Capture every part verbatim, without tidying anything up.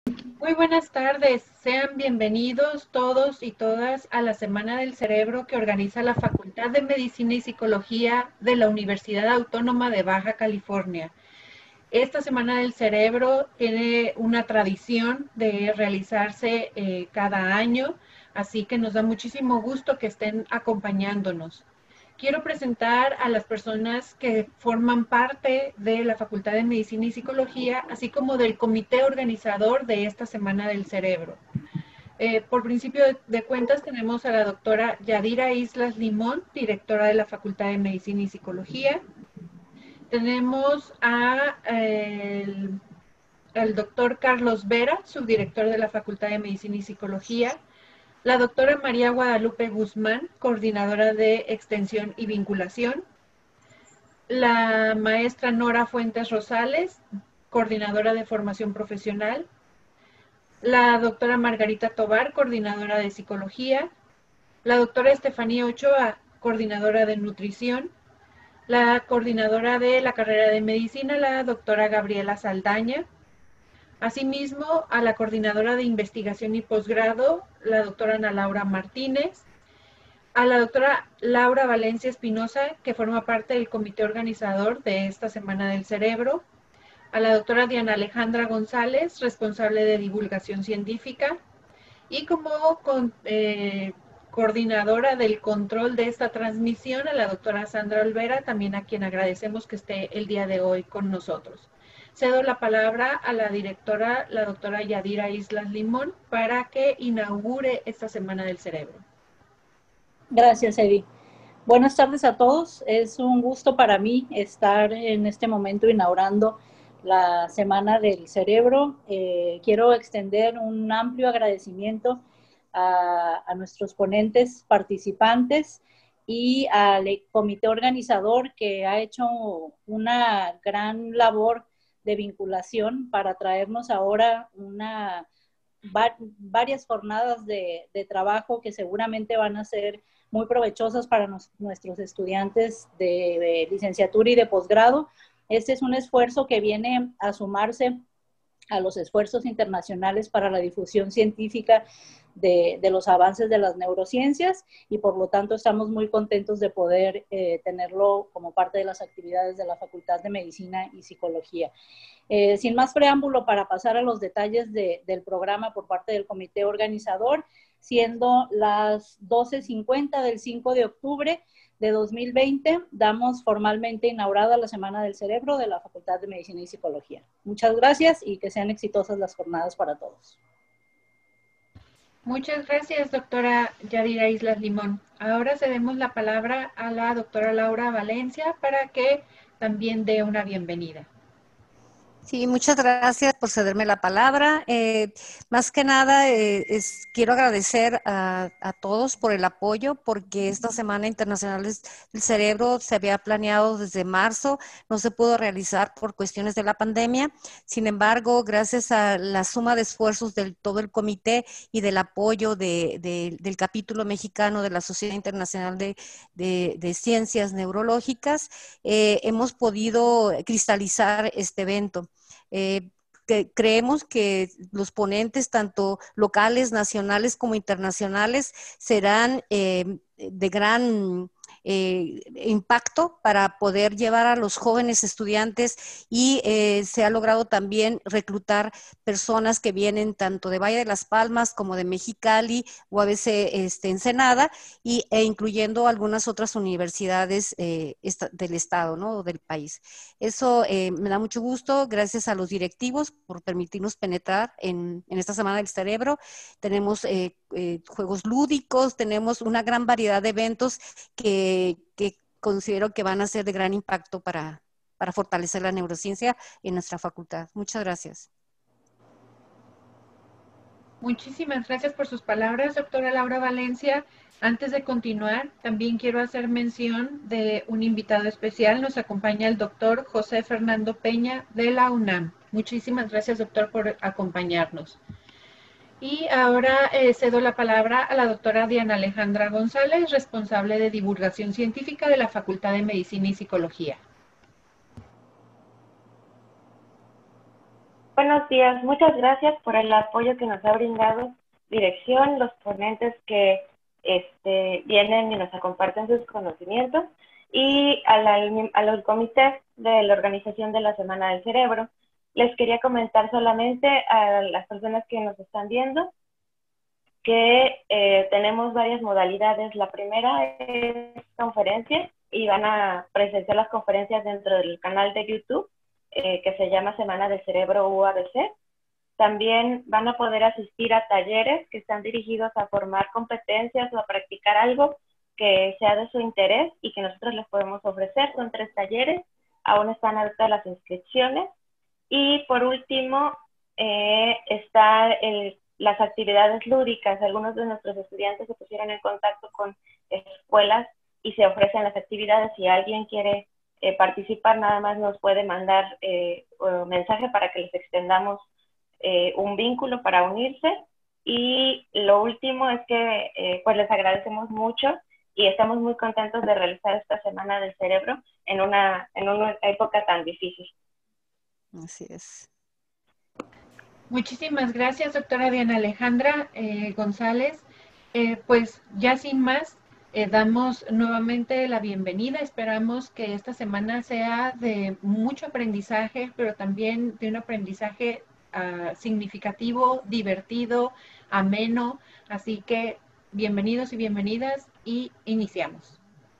Muy buenas tardes, sean bienvenidos todos y todas a la Semana del Cerebro que organiza la Facultad de Medicina y Psicología de la Universidad Autónoma de Baja California. Esta Semana del Cerebro tiene una tradición de realizarse eh, cada año, así que nos da muchísimo gusto que estén acompañándonos. Quiero presentar a las personas que forman parte de la Facultad de Medicina y Psicología, así como del comité organizador de esta Semana del Cerebro. Eh, por principio de, de cuentas tenemos a la doctora Yadira Islas Limón, directora de la Facultad de Medicina y Psicología. Tenemos a eh, el, el doctor Carlos Vera, subdirector de la Facultad de Medicina y Psicología. La doctora María Guadalupe Guzmán, coordinadora de Extensión y Vinculación. La maestra Nora Fuentes Rosales, coordinadora de Formación Profesional. La doctora Margarita Tobar, coordinadora de Psicología. La doctora Estefanía Ochoa, coordinadora de Nutrición. La coordinadora de la carrera de Medicina, la doctora Gabriela Saldaña. Asimismo, a la coordinadora de Investigación y Posgrado, la doctora Ana Laura Martínez. A la doctora Laura Valencia Espinosa, que forma parte del comité organizador de esta Semana del Cerebro. A la doctora Diana Alejandra González, responsable de divulgación científica. Y como con, eh, coordinadora del control de esta transmisión, a la doctora Sandra Olvera, también a quien agradecemos que esté el día de hoy con nosotros. Cedo la palabra a la directora, la doctora Yadira Islas Limón, para que inaugure esta Semana del Cerebro. Gracias, Evi. Buenas tardes a todos. Es un gusto para mí estar en este momento inaugurando la Semana del Cerebro. Eh, quiero extender un amplio agradecimiento a, a nuestros ponentes participantes y al comité organizador que ha hecho una gran labor de vinculación para traernos ahora una, va, varias jornadas de, de trabajo que seguramente van a ser muy provechosas para nos, nuestros estudiantes de, de licenciatura y de posgrado. Este es un esfuerzo que viene a sumarse a los esfuerzos internacionales para la difusión científica de, de los avances de las neurociencias y por lo tanto estamos muy contentos de poder eh, tenerlo como parte de las actividades de la Facultad de Medicina y Psicología. Eh, sin más preámbulo, para pasar a los detalles de, del programa por parte del comité organizador, siendo las doce cincuenta del cinco de octubre de dos mil veinte, damos formalmente inaugurada la Semana del Cerebro de la Facultad de Medicina y Psicología. Muchas gracias y que sean exitosas las jornadas para todos. Muchas gracias, doctora Yadira Islas Limón. Ahora cedemos la palabra a la doctora Laura Valencia para que también dé una bienvenida. Sí, muchas gracias por cederme la palabra. Eh, más que nada, eh, es, quiero agradecer a, a todos por el apoyo, porque esta Semana Internacional del Cerebro se había planeado desde marzo, no se pudo realizar por cuestiones de la pandemia. Sin embargo, gracias a la suma de esfuerzos de todo el comité y del apoyo de, de, del capítulo mexicano de la Sociedad Internacional de, de, de Ciencias Neurológicas, eh, hemos podido cristalizar este evento. Eh, que creemos que los ponentes, tanto locales, nacionales como internacionales, serán eh, de gran eh, impacto para poder llevar a los jóvenes estudiantes y eh, se ha logrado también reclutar personas que vienen tanto de Valle de las Palmas como de Mexicali o a veces este, Ensenada y, e incluyendo algunas otras universidades eh, esta, del estado, ¿no? Del país. Eso eh, me da mucho gusto, gracias a los directivos por permitirnos penetrar en, en esta Semana del Cerebro. Tenemos eh, eh, juegos lúdicos, tenemos una gran variedad de eventos que, que considero que van a ser de gran impacto para, para fortalecer la neurociencia en nuestra facultad. Muchas gracias. Muchísimas gracias por sus palabras, doctora Laura Valencia. Antes de continuar, también quiero hacer mención de un invitado especial. Nos acompaña el doctor José Fernando Peña de la UNAM. Muchísimas gracias, doctor, por acompañarnos. Y ahora eh, cedo la palabra a la doctora Diana Alejandra González, responsable de divulgación científica de la Facultad de Medicina y Psicología. Buenos días, muchas gracias por el apoyo que nos ha brindado dirección, los ponentes que este, vienen y nos comparten sus conocimientos, y a la, a los comités de la organización de la Semana del Cerebro. Les quería comentar solamente a las personas que nos están viendo que eh, tenemos varias modalidades. La primera es conferencias, y van a presenciar las conferencias dentro del canal de YouTube eh, que se llama Semana del Cerebro U A B C. También van a poder asistir a talleres que están dirigidos a formar competencias o a practicar algo que sea de su interés y que nosotros les podemos ofrecer. Son tres talleres, aún están abiertas las inscripciones. Y por último, eh, está el, las actividades lúdicas. Algunos de nuestros estudiantes se pusieron en contacto con escuelas y se ofrecen las actividades. Si alguien quiere eh, participar, nada más nos puede mandar eh, un mensaje para que les extendamos eh, un vínculo para unirse. Y lo último es que eh, pues les agradecemos mucho y estamos muy contentos de realizar esta Semana del Cerebro en una, en una época tan difícil. Así es. Muchísimas gracias, doctora Diana Alejandra eh, González. Eh, pues ya sin más, eh, damos nuevamente la bienvenida. Esperamos que esta semana sea de mucho aprendizaje, pero también de un aprendizaje uh, significativo, divertido, ameno. Así que bienvenidos y bienvenidas, y iniciamos.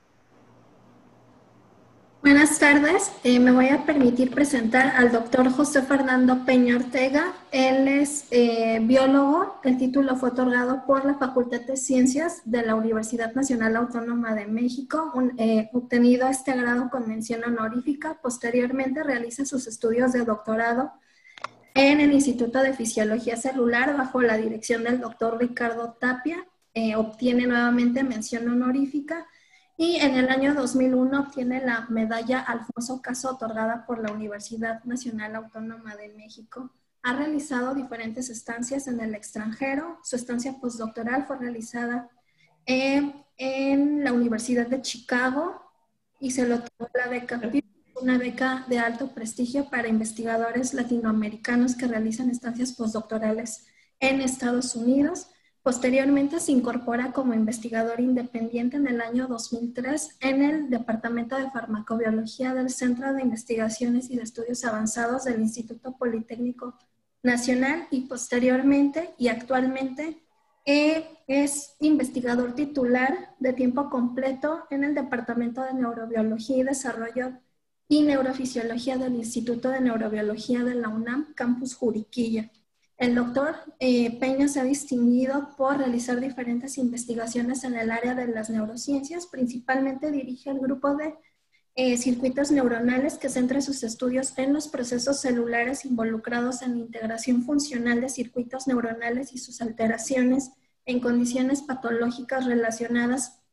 Buenas tardes, eh, me voy a permitir presentar al doctor José Fernando Peña Ortega. Él es eh, biólogo, el título fue otorgado por la Facultad de Ciencias de la Universidad Nacional Autónoma de México, un, eh, obtenido este grado con mención honorífica. Posteriormente realiza sus estudios de doctorado en el Instituto de Fisiología Celular bajo la dirección del doctor Ricardo Tapia. Eh, obtiene nuevamente mención honorífica. Y en el año dos mil uno obtiene la medalla Alfonso Caso otorgada por la Universidad Nacional Autónoma de México. Ha realizado diferentes estancias en el extranjero. Su estancia postdoctoral fue realizada eh, en la Universidad de Chicago y se le otorgó la beca P I B, una beca de alto prestigio para investigadores latinoamericanos que realizan estancias postdoctorales en Estados Unidos. Posteriormente se incorpora como investigador independiente en el año dos mil tres en el Departamento de Farmacobiología del Centro de Investigaciones y de Estudios Avanzados del Instituto Politécnico Nacional, y posteriormente y actualmente eh, es investigador titular de tiempo completo en el Departamento de Neurobiología y Desarrollo y Neurofisiología del Instituto de Neurobiología de la UNAM, Campus Juriquilla. El doctor eh, Peña se ha distinguido por realizar diferentes investigaciones en el área de las neurociencias. Principalmente dirige el grupo de eh, circuitos neuronales, que centra sus estudios en los procesos celulares involucrados en la integración funcional de circuitos neuronales y sus alteraciones en condiciones patológicas relacionadas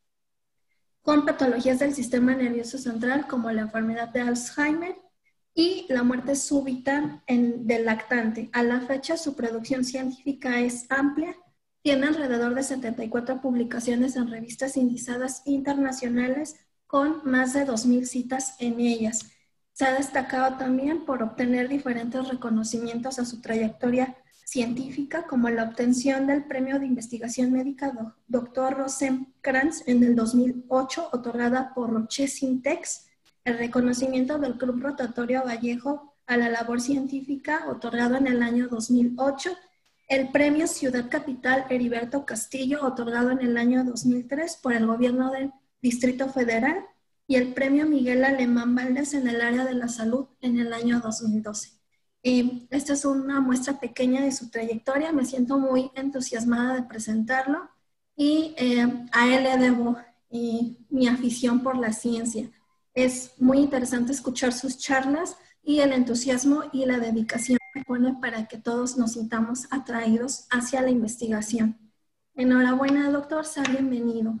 con patologías del sistema nervioso central, como la enfermedad de Alzheimer y la muerte súbita en, del lactante. A la fecha, su producción científica es amplia. Tiene alrededor de setenta y cuatro publicaciones en revistas indizadas internacionales, con más de dos mil citas en ellas. Se ha destacado también por obtener diferentes reconocimientos a su trayectoria científica, como la obtención del Premio de Investigación Médica doctor Rosenkrantz en el dos mil ocho, otorgada por Roche Syntex, el reconocimiento del Club Rotatorio Vallejo a la labor científica, otorgado en el año dos mil ocho, el Premio Ciudad Capital Heriberto Castillo, otorgado en el año dos mil tres por el Gobierno del Distrito Federal, y el Premio Miguel Alemán Valdés en el área de la salud en el año dos mil doce. Eh, esta es una muestra pequeña de su trayectoria. Me siento muy entusiasmada de presentarlo, y eh, a él le debo eh, mi afición por la ciencia. Es muy interesante escuchar sus charlas y el entusiasmo y la dedicación que pone para que todos nos sintamos atraídos hacia la investigación. Enhorabuena, doctor, sea bienvenido.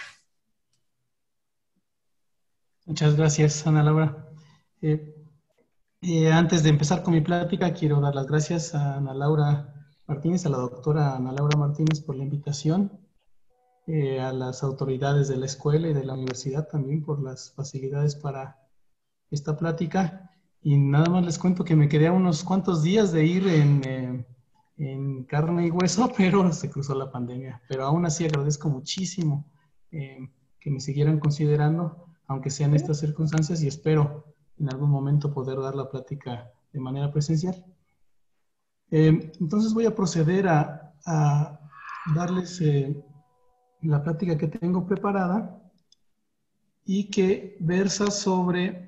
Muchas gracias, Ana Laura. Eh, eh, antes de empezar con mi plática, quiero dar las gracias a Ana Laura Martínez, a la doctora Ana Laura Martínez, por la invitación. Eh, a las autoridades de la escuela y de la universidad también por las facilidades para esta plática, y nada más les cuento que me quedé a unos cuantos días de ir en, eh, en carne y hueso, pero se cruzó la pandemia. Pero aún así agradezco muchísimo eh, que me siguieran considerando, aunque sean estas circunstancias, y espero en algún momento poder dar la plática de manera presencial. Eh, entonces voy a proceder a, a darles eh, la plática que tengo preparada y que versa sobre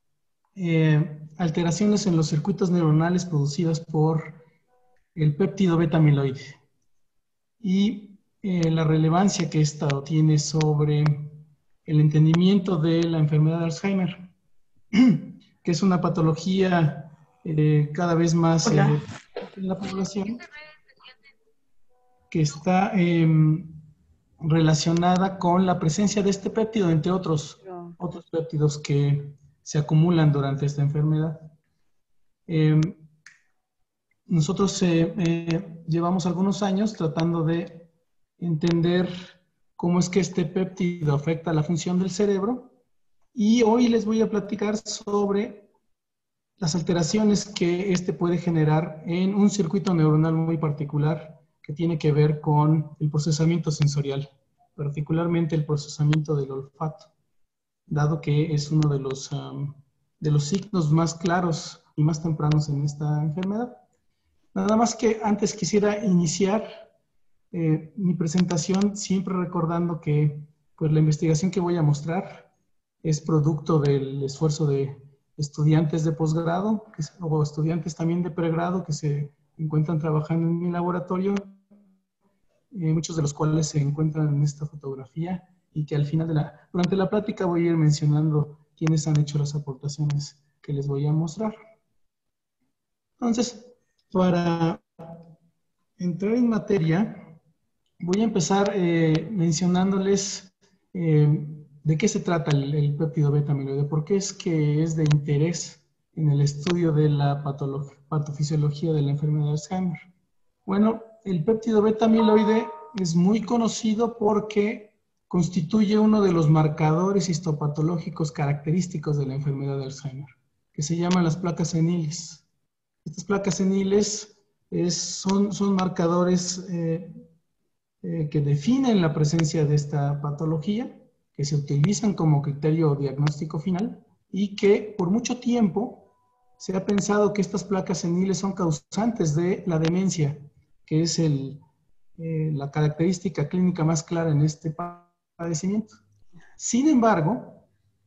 eh, alteraciones en los circuitos neuronales producidas por el péptido beta-amiloide y eh, la relevancia que esta tiene sobre el entendimiento de la enfermedad de Alzheimer, que es una patología eh, cada vez más eh, en la población, que está eh, relacionada con la presencia de este péptido, entre otros, otros péptidos que se acumulan durante esta enfermedad. Eh, nosotros eh, eh, llevamos algunos años tratando de entender cómo es que este péptido afecta la función del cerebro, y hoy les voy a platicar sobre las alteraciones que este puede generar en un circuito neuronal muy particular que tiene que ver con el procesamiento sensorial, particularmente el procesamiento del olfato, dado que es uno de los, um, de los signos más claros y más tempranos en esta enfermedad. Nada más que antes quisiera iniciar eh, mi presentación siempre recordando que pues, la investigación que voy a mostrar es producto del esfuerzo de estudiantes de posgrado o estudiantes también de pregrado que se encuentran trabajando en mi laboratorio, eh, muchos de los cuales se encuentran en esta fotografía, y que al final de la, durante la plática voy a ir mencionando quiénes han hecho las aportaciones que les voy a mostrar. Entonces, para entrar en materia, voy a empezar eh, mencionándoles eh, de qué se trata el, el péptido beta-amiloide, por qué es que es de interés en el estudio de la patofisiología de la enfermedad de Alzheimer. Bueno, el péptido beta-amiloide es muy conocido porque constituye uno de los marcadores histopatológicos característicos de la enfermedad de Alzheimer, que se llaman las placas seniles. Estas placas seniles es, son, son marcadores eh, eh, que definen la presencia de esta patología, que se utilizan como criterio diagnóstico final, y que por mucho tiempo se ha pensado que estas placas seniles son causantes de la demencia, que es el, eh, la característica clínica más clara en este padecimiento. Sin embargo,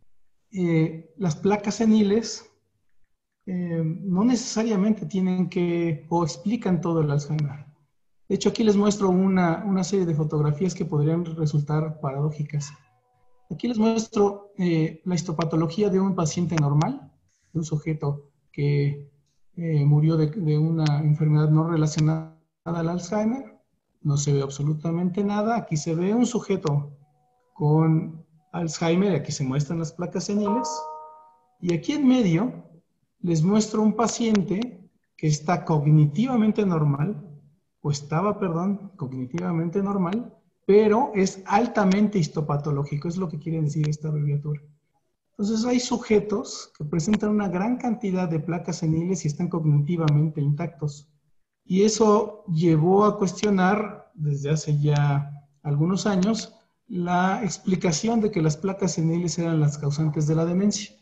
eh, las placas seniles eh, no necesariamente tienen que o explican todo el Alzheimer. De hecho, aquí les muestro una, una serie de fotografías que podrían resultar paradójicas. Aquí les muestro eh, la histopatología de un paciente normal, de un sujeto que eh, murió de, de una enfermedad no relacionada al Alzheimer. No se ve absolutamente nada. Aquí se ve un sujeto con Alzheimer, aquí se muestran las placas seniles. Y aquí en medio les muestro un paciente que está cognitivamente normal, o estaba, perdón, cognitivamente normal, pero es altamente histopatológico, es lo que quiere decir esta abreviatura. Entonces hay sujetos que presentan una gran cantidad de placas seniles y están cognitivamente intactos. Y eso llevó a cuestionar, desde hace ya algunos años, la explicación de que las placas seniles eran las causantes de la demencia.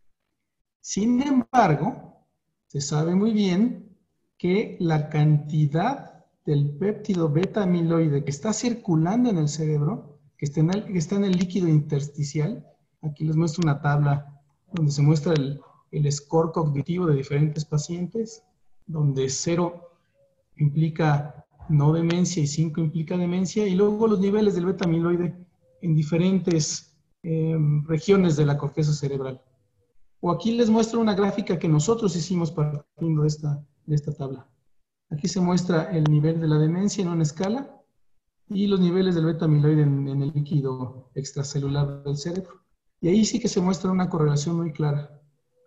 Sin embargo, se sabe muy bien que la cantidad del péptido beta-amiloide que está circulando en el cerebro, que está en el, que está en el líquido intersticial, aquí les muestro una tabla donde se muestra el, el score cognitivo de diferentes pacientes, donde cero implica no demencia y cinco implica demencia, y luego los niveles del beta-amiloide en diferentes eh, regiones de la corteza cerebral. O aquí les muestro una gráfica que nosotros hicimos partiendo de esta, de esta tabla. Aquí se muestra el nivel de la demencia en una escala y los niveles del beta-amiloide en, en el líquido extracelular del cerebro. Y ahí sí que se muestra una correlación muy clara.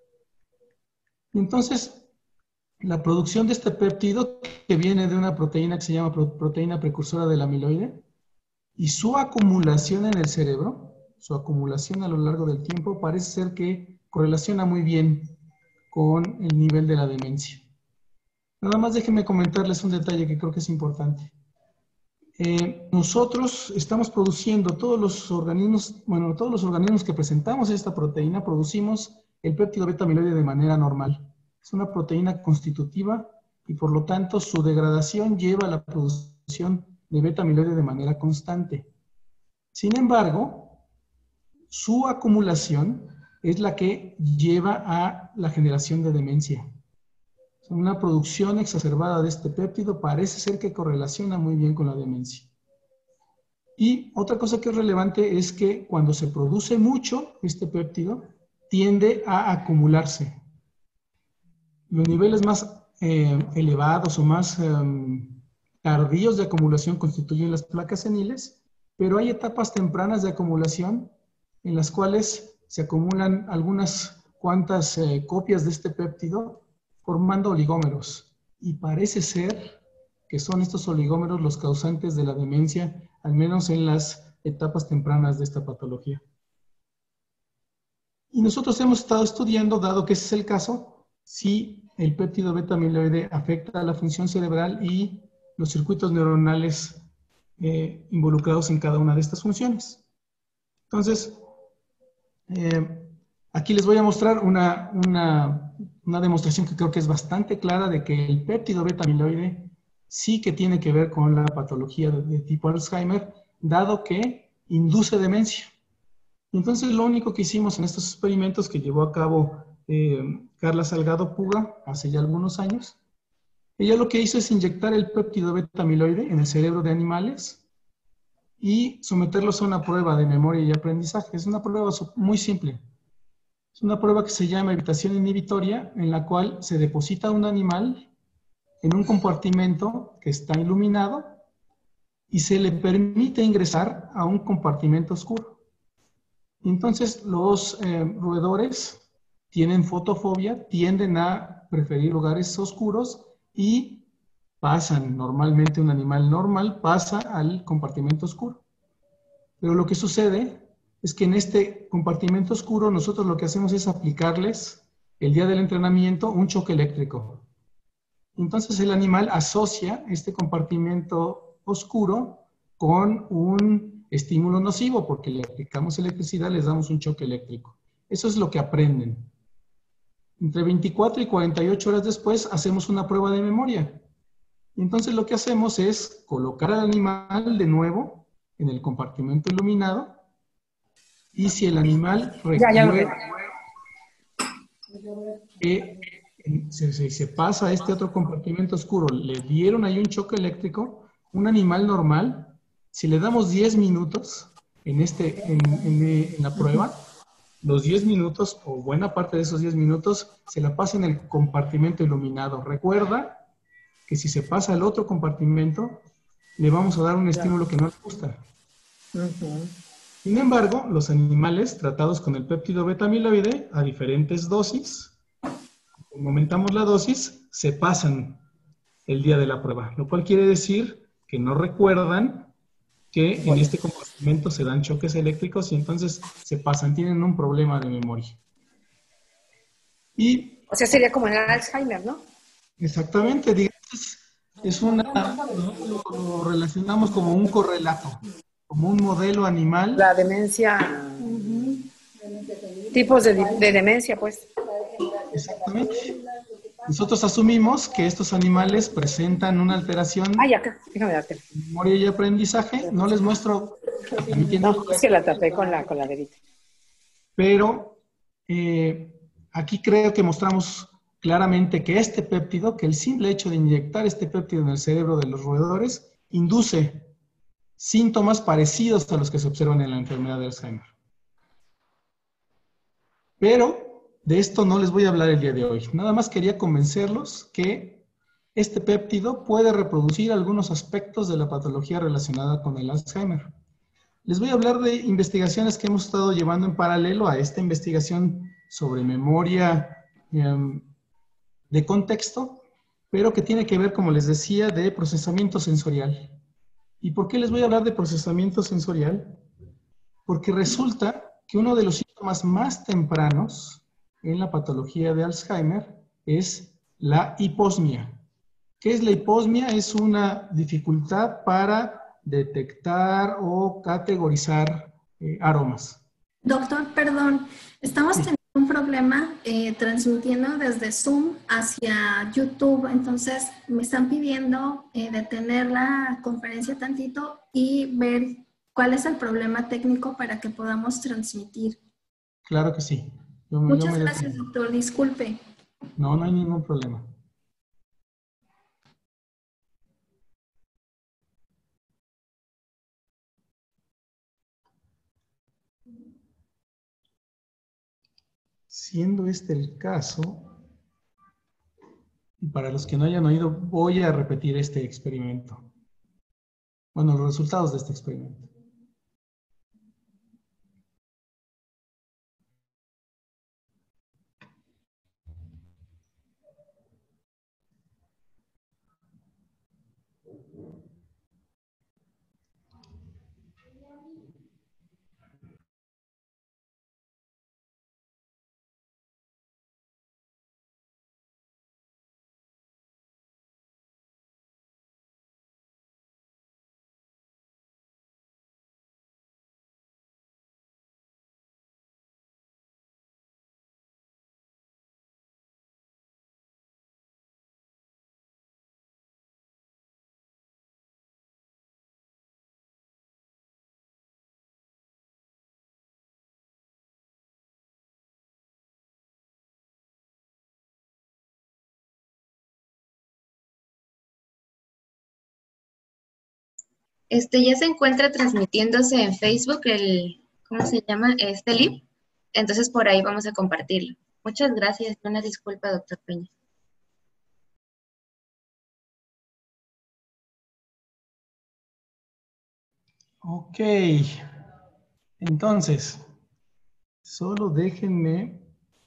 Entonces, la producción de este péptido, que viene de una proteína que se llama proteína precursora del amiloide, y su acumulación en el cerebro, su acumulación a lo largo del tiempo, parece ser que correlaciona muy bien con el nivel de la demencia. Nada más déjenme comentarles un detalle que creo que es importante. Eh, nosotros estamos produciendo todos los organismos, bueno, todos los organismos que presentamos esta proteína, producimos el péptido beta amiloide de manera normal. Es una proteína constitutiva y por lo tanto su degradación lleva a la producción de beta amiloide de manera constante. Sin embargo, su acumulación es la que lleva a la generación de demencia. Una producción exacerbada de este péptido parece ser que correlaciona muy bien con la demencia. Y otra cosa que es relevante es que cuando se produce mucho este péptido, tiende a acumularse. Los niveles más eh, elevados o más eh, tardíos de acumulación constituyen las placas seniles, pero hay etapas tempranas de acumulación en las cuales se acumulan algunas cuantas eh, copias de este péptido formando oligómeros. Y parece ser que son estos oligómeros los causantes de la demencia, al menos en las etapas tempranas de esta patología. Y nosotros hemos estado estudiando, dado que ese es el caso, si el péptido beta amiloide afecta a la función cerebral y los circuitos neuronales eh, involucrados en cada una de estas funciones. Entonces, eh, aquí les voy a mostrar una, una, una demostración que creo que es bastante clara de que el péptido beta amiloide sí que tiene que ver con la patología de, de tipo Alzheimer, dado que induce demencia. Entonces, lo único que hicimos en estos experimentos que llevó a cabo eh, Carla Salgado Puga hace ya algunos años, ella lo que hizo es inyectar el péptido beta amiloide en el cerebro de animales y someterlos a una prueba de memoria y aprendizaje. Es una prueba muy simple. Es una prueba que se llama evitación inhibitoria, en la cual se deposita un animal en un compartimento que está iluminado y se le permite ingresar a un compartimento oscuro. Entonces, los eh, roedores tienen fotofobia, tienden a preferir lugares oscuros y pasan, normalmente un animal normal pasa al compartimento oscuro. Pero lo que sucede es que en este compartimento oscuro nosotros lo que hacemos es aplicarles, el día del entrenamiento, un choque eléctrico. Entonces el animal asocia este compartimento oscuro con un estímulo nocivo, porque le aplicamos electricidad, les damos un choque eléctrico. Eso es lo que aprenden. Entre veinticuatro y cuarenta y ocho horas después hacemos una prueba de memoria. Entonces lo que hacemos es colocar al animal de nuevo en el compartimento iluminado y si el animal recuerda que se, se, se pasa a este otro compartimento oscuro, le dieron ahí un choque eléctrico, un animal normal, si le damos diez minutos en, este, en, en, en la prueba, los diez minutos o buena parte de esos diez minutos se la pasa en el compartimento iluminado. Recuerda que si se pasa al otro compartimento, le vamos a dar un estímulo que no le gusta. Uh-huh. Sin embargo, los animales tratados con el péptido beta amiloide a diferentes dosis, como aumentamos la dosis, se pasan el día de la prueba, lo cual quiere decir que no recuerdan que en este compartimento se dan choques eléctricos y entonces se pasan, tienen un problema de memoria. Y, o sea, sería como el Alzheimer, ¿no? Exactamente, digamos, es una, lo, lo relacionamos como un correlato, como un modelo animal. La demencia, uh-huh. Tipos de, de demencia, pues. Exactamente. Nosotros asumimos que estos animales presentan una alteración Ay, acá. Déjame darte. de memoria y aprendizaje. No les muestro. No, es que la tapé con la coladerita. Pero eh, aquí creo que mostramos claramente que este péptido, que el simple hecho de inyectar este péptido en el cerebro de los roedores, induce síntomas parecidos a los que se observan en la enfermedad de Alzheimer. Pero de esto no les voy a hablar el día de hoy. Nada más quería convencerlos que este péptido puede reproducir algunos aspectos de la patología relacionada con el Alzheimer. Les voy a hablar de investigaciones que hemos estado llevando en paralelo a esta investigación sobre memoria eh, de contexto, pero que tiene que ver, como les decía, de procesamiento sensorial. ¿Y por qué les voy a hablar de procesamiento sensorial? Porque resulta que uno de los síntomas más tempranos en la patología de Alzheimer es la hiposmia. ¿Qué es la hiposmia? Es una dificultad para detectar o categorizar eh, aromas. Doctor, perdón, estamos Sí. teniendo un problema eh, transmitiendo desde Zoom hacia YouTube, entonces me están pidiendo eh, detener la conferencia tantito y ver cuál es el problema técnico para que podamos transmitir. Claro que sí. Yo, me- yo Muchas me gracias, detengo. doctor, disculpe. No, no hay ningún problema. Siendo este el caso, y para los que no hayan oído, voy a repetir este experimento. Bueno, los resultados de este experimento. Este ya se encuentra transmitiéndose en Facebook el, ¿cómo se llama? Este live. Entonces por ahí vamos a compartirlo. Muchas gracias. Una disculpa, doctor Peña. Ok. Entonces, solo déjenme,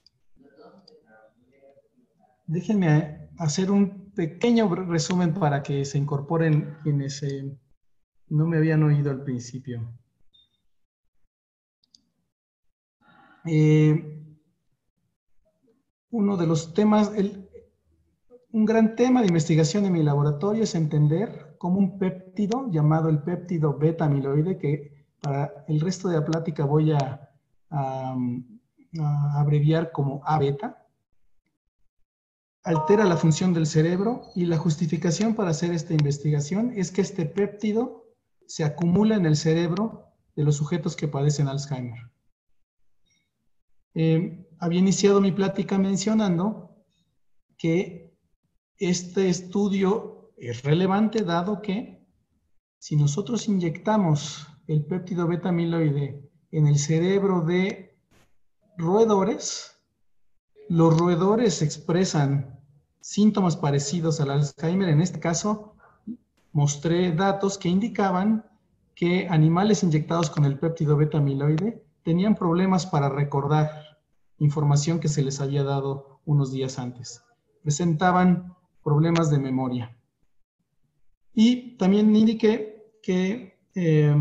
déjenme hacer un pequeño resumen para que se incorporen quienes eh, no me habían oído al principio. Eh, uno de los temas, el, un gran tema de investigación en mi laboratorio es entender cómo un péptido llamado el péptido beta amiloide, que para el resto de la plática voy a, a, a abreviar como A beta, altera la función del cerebro, y la justificación para hacer esta investigación es que este péptido se acumula en el cerebro de los sujetos que padecen Alzheimer. Eh, había iniciado mi plática mencionando que este estudio es relevante dado que si nosotros inyectamos el péptido beta amiloide en el cerebro de roedores, los roedores expresan síntomas parecidos al Alzheimer. En este caso, mostré datos que indicaban que animales inyectados con el péptido beta amiloide tenían problemas para recordar información que se les había dado unos días antes. Presentaban problemas de memoria. Y también indiqué que eh,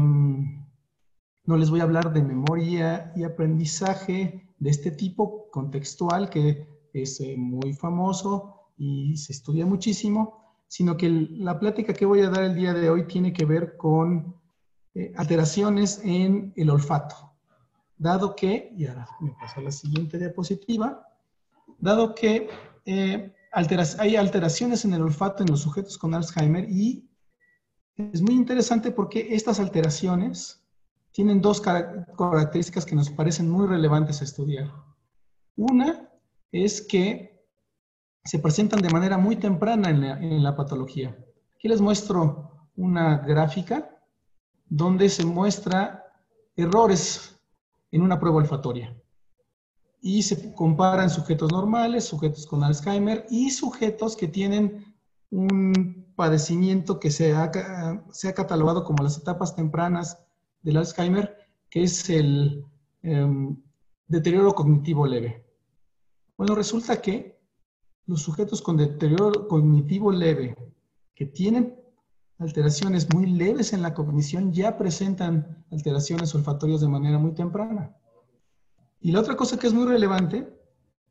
no les voy a hablar de memoria y aprendizaje de este tipo contextual, que es eh, muy famoso y se estudia muchísimo, sino que el, la plática que voy a dar el día de hoy tiene que ver con eh, alteraciones en el olfato. Dado que, y ahora me paso a la siguiente diapositiva, dado que eh, altera, hay alteraciones en el olfato en los sujetos con Alzheimer, y es muy interesante porque estas alteraciones tienen dos características que nos parecen muy relevantes a estudiar. Una es que se presentan de manera muy temprana en la, en la patología. Aquí les muestro una gráfica donde se muestra errores en una prueba olfatoria. Y se comparan sujetos normales, sujetos con Alzheimer y sujetos que tienen un padecimiento que se ha, se ha catalogado como las etapas tempranas del Alzheimer, que es el eh, deterioro cognitivo leve. Bueno, resulta que los sujetos con deterioro cognitivo leve, que tienen alteraciones muy leves en la cognición, ya presentan alteraciones olfatorias de manera muy temprana. Y la otra cosa que es muy relevante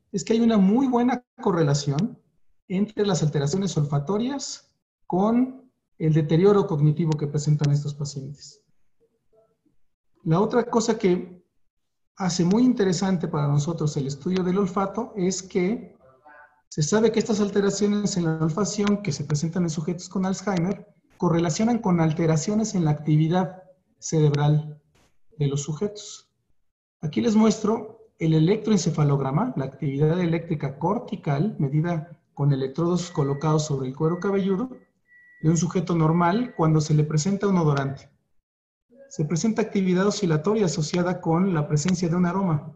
es que hay una muy buena correlación entre las alteraciones olfatorias con el deterioro cognitivo que presentan estos pacientes. La otra cosa que hace muy interesante para nosotros el estudio del olfato es que se sabe que estas alteraciones en la olfacción que se presentan en sujetos con Alzheimer correlacionan con alteraciones en la actividad cerebral de los sujetos. Aquí les muestro el electroencefalograma, la actividad eléctrica cortical medida con electrodos colocados sobre el cuero cabelludo de un sujeto normal cuando se le presenta un odorante. Se presenta actividad oscilatoria asociada con la presencia de un aroma.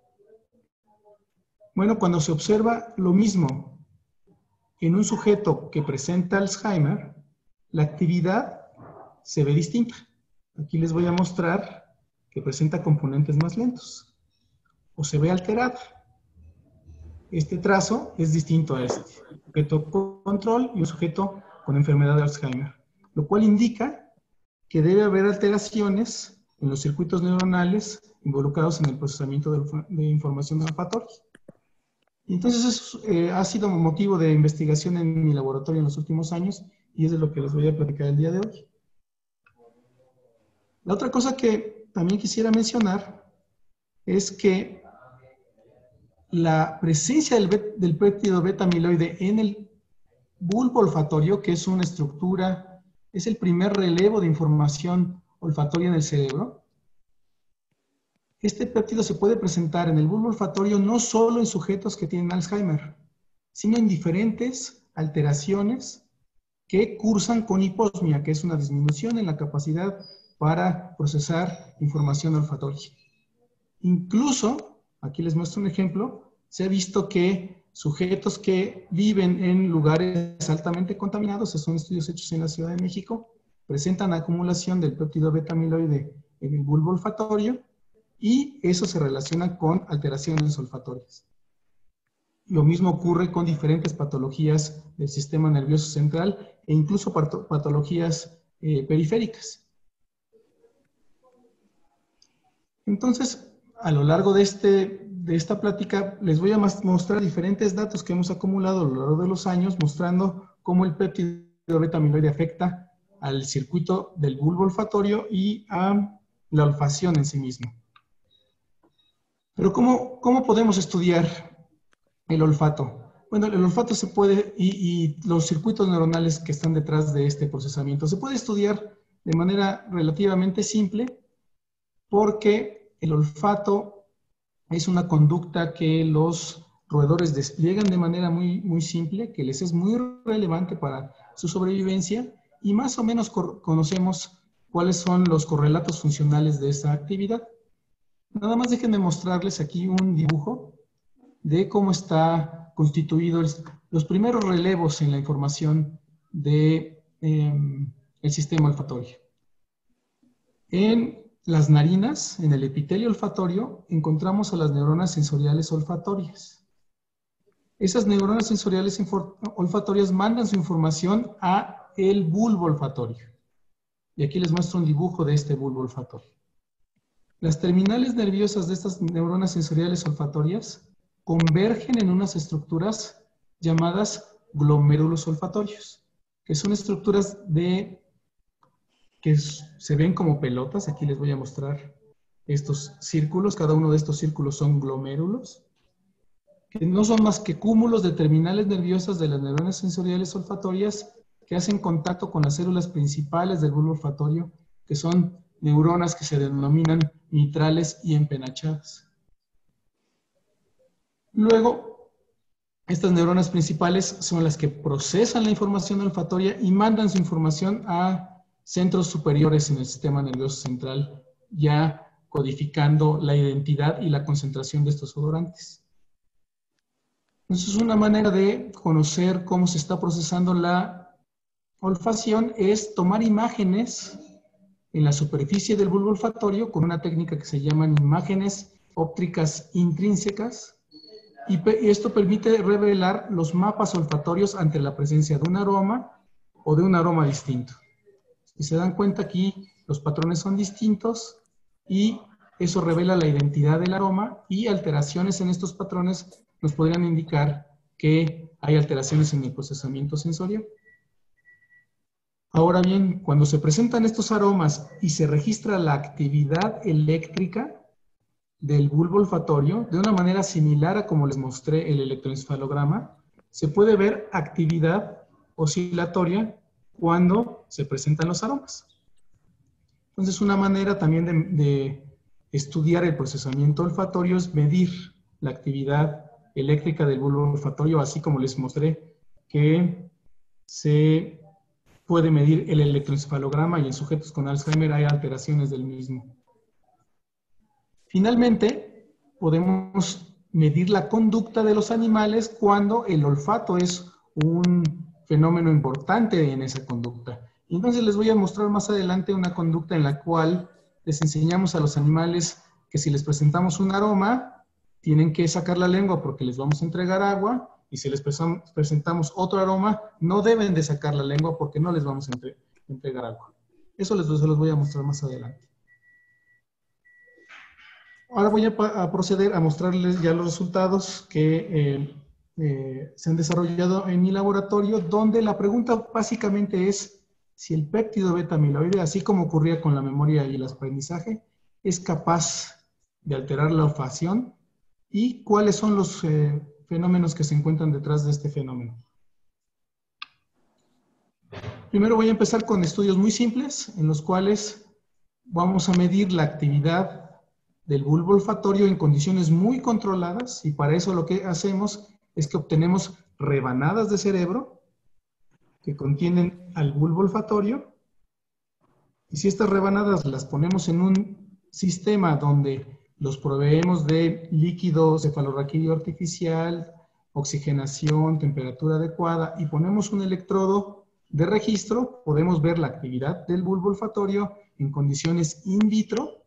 Bueno, cuando se observa lo mismo en un sujeto que presenta Alzheimer, la actividad se ve distinta. Aquí les voy a mostrar que presenta componentes más lentos o se ve alterada. Este trazo es distinto a este. Un sujeto control y un sujeto con enfermedad de Alzheimer, lo cual indica que debe haber alteraciones en los circuitos neuronales involucrados en el procesamiento de, de información olfatoria. Entonces, eso eh, ha sido motivo de investigación en mi laboratorio en los últimos años y es de lo que les voy a platicar el día de hoy. La otra cosa que también quisiera mencionar es que la presencia del, del péptido beta amiloide en el bulbo olfatorio, que es una estructura, es el primer relevo de información olfatoria en el cerebro. Este péptido se puede presentar en el bulbo olfatorio no solo en sujetos que tienen Alzheimer, sino en diferentes alteraciones que cursan con hiposmia, que es una disminución en la capacidad para procesar información olfatoria. Incluso, aquí les muestro un ejemplo, se ha visto que sujetos que viven en lugares altamente contaminados, son estudios hechos en la Ciudad de México, presentan acumulación del péptido beta amiloide en el bulbo olfatorio y eso se relaciona con alteraciones olfatorias. Lo mismo ocurre con diferentes patologías del sistema nervioso central e incluso patologías eh, periféricas. Entonces, a lo largo de, este, de esta plática, les voy a mostrar diferentes datos que hemos acumulado a lo largo de los años, mostrando cómo el péptido beta amiloide afecta al circuito del bulbo olfatorio y a la olfacción en sí misma. Pero ¿cómo, cómo podemos estudiar el olfato? Bueno, el olfato se puede, y, y los circuitos neuronales que están detrás de este procesamiento, se puede estudiar de manera relativamente simple porque el olfato es una conducta que los roedores despliegan de manera muy, muy simple, que les es muy relevante para su sobrevivencia y más o menos conocemos cuáles son los correlatos funcionales de esa actividad. Nada más déjenme mostrarles aquí un dibujo de cómo está constituido el, los primeros relevos en la información del de, eh, sistema olfatorio. En las narinas, en el epitelio olfatorio, encontramos a las neuronas sensoriales olfatorias. Esas neuronas sensoriales olfatorias mandan su información a el bulbo olfatorio. Y aquí les muestro un dibujo de este bulbo olfatorio. Las terminales nerviosas de estas neuronas sensoriales olfatorias convergen en unas estructuras llamadas glomérulos olfatorios, que son estructuras de, que se ven como pelotas. Aquí les voy a mostrar estos círculos. Cada uno de estos círculos son glomérulos, que no son más que cúmulos de terminales nerviosas de las neuronas sensoriales olfatorias que hacen contacto con las células principales del bulbo olfatorio, que son neuronas que se denominan mitrales y empenachadas. Luego, estas neuronas principales son las que procesan la información olfatoria y mandan su información a centros superiores en el sistema nervioso central, ya codificando la identidad y la concentración de estos odorantes. Entonces, una manera de conocer cómo se está procesando la olfacción es tomar imágenes en la superficie del bulbo olfatorio con una técnica que se llaman imágenes ópticas intrínsecas, y esto permite revelar los mapas olfatorios ante la presencia de un aroma o de un aroma distinto. Si se dan cuenta, aquí los patrones son distintos y eso revela la identidad del aroma y alteraciones en estos patrones nos podrían indicar que hay alteraciones en el procesamiento sensorial. Ahora bien, cuando se presentan estos aromas y se registra la actividad eléctrica del bulbo olfatorio, de una manera similar a como les mostré el electroencefalograma, se puede ver actividad oscilatoria cuando se presentan los aromas. Entonces, una manera también de, de estudiar el procesamiento olfatorio es medir la actividad eléctrica del bulbo olfatorio, así como les mostré que se puede medir el electroencefalograma y en sujetos con Alzheimer hay alteraciones del mismo. Finalmente, podemos medir la conducta de los animales cuando el olfato es un fenómeno importante en esa conducta. Entonces les voy a mostrar más adelante una conducta en la cual les enseñamos a los animales que si les presentamos un aroma, tienen que sacar la lengua porque les vamos a entregar agua, y si les presentamos otro aroma, no deben de sacar la lengua porque no les vamos a entre entregar agua. Eso les, se los voy a mostrar más adelante. Ahora voy a, a proceder a mostrarles ya los resultados que eh, eh, se han desarrollado en mi laboratorio, donde la pregunta básicamente es si el péptido beta amiloide, así como ocurría con la memoria y el aprendizaje, es capaz de alterar la olfacción y cuáles son los eh, fenómenos que se encuentran detrás de este fenómeno. Primero voy a empezar con estudios muy simples, en los cuales vamos a medir la actividad del bulbo olfatorio en condiciones muy controladas, y para eso lo que hacemos es que obtenemos rebanadas de cerebro que contienen al bulbo olfatorio, y si estas rebanadas las ponemos en un sistema donde los proveemos de líquido cefalorraquídeo artificial, oxigenación, temperatura adecuada, y ponemos un electrodo de registro, podemos ver la actividad del bulbo olfatorio en condiciones in vitro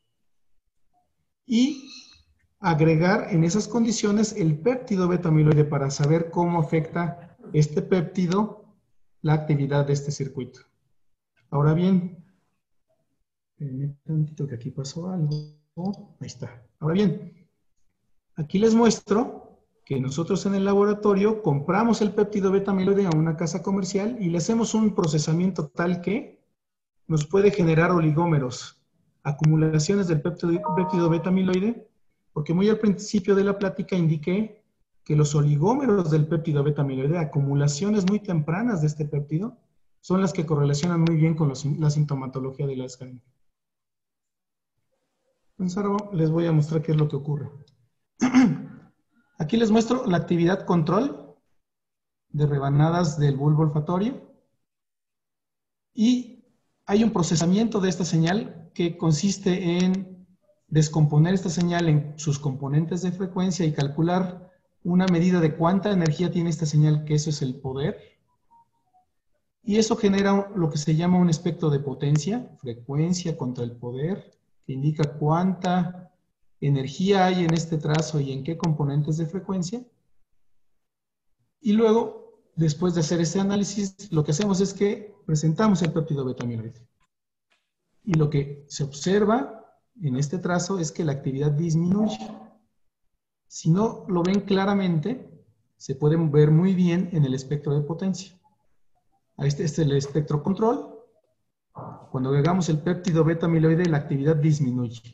y agregar en esas condiciones el péptido beta amiloide para saber cómo afecta este péptido la actividad de este circuito. Ahora bien, un tantito que aquí pasó algo. Ahí está. Ahora bien, aquí les muestro que nosotros en el laboratorio compramos el péptido beta amiloide a una casa comercial y le hacemos un procesamiento tal que nos puede generar oligómeros, acumulaciones del péptido beta amiloide, porque muy al principio de la plática indiqué que los oligómeros del péptido beta amiloide, acumulaciones muy tempranas de este péptido, son las que correlacionan muy bien con los, la sintomatología del Alzheimer. Entonces ahora les voy a mostrar qué es lo que ocurre. Aquí les muestro la actividad control de rebanadas del bulbo olfatorio. Y hay un procesamiento de esta señal que consiste en descomponer esta señal en sus componentes de frecuencia y calcular una medida de cuánta energía tiene esta señal, que eso es el poder. Y eso genera lo que se llama un espectro de potencia, frecuencia contra el poder, que indica cuánta energía hay en este trazo y en qué componentes de frecuencia. Y luego, después de hacer este análisis, lo que hacemos es que presentamos el péptido beta amiloide. Y lo que se observa en este trazo es que la actividad disminuye. Si no lo ven claramente, se pueden ver muy bien en el espectro de potencia. Este, este es el espectro control. Cuando agregamos el péptido beta amiloide, la actividad disminuye.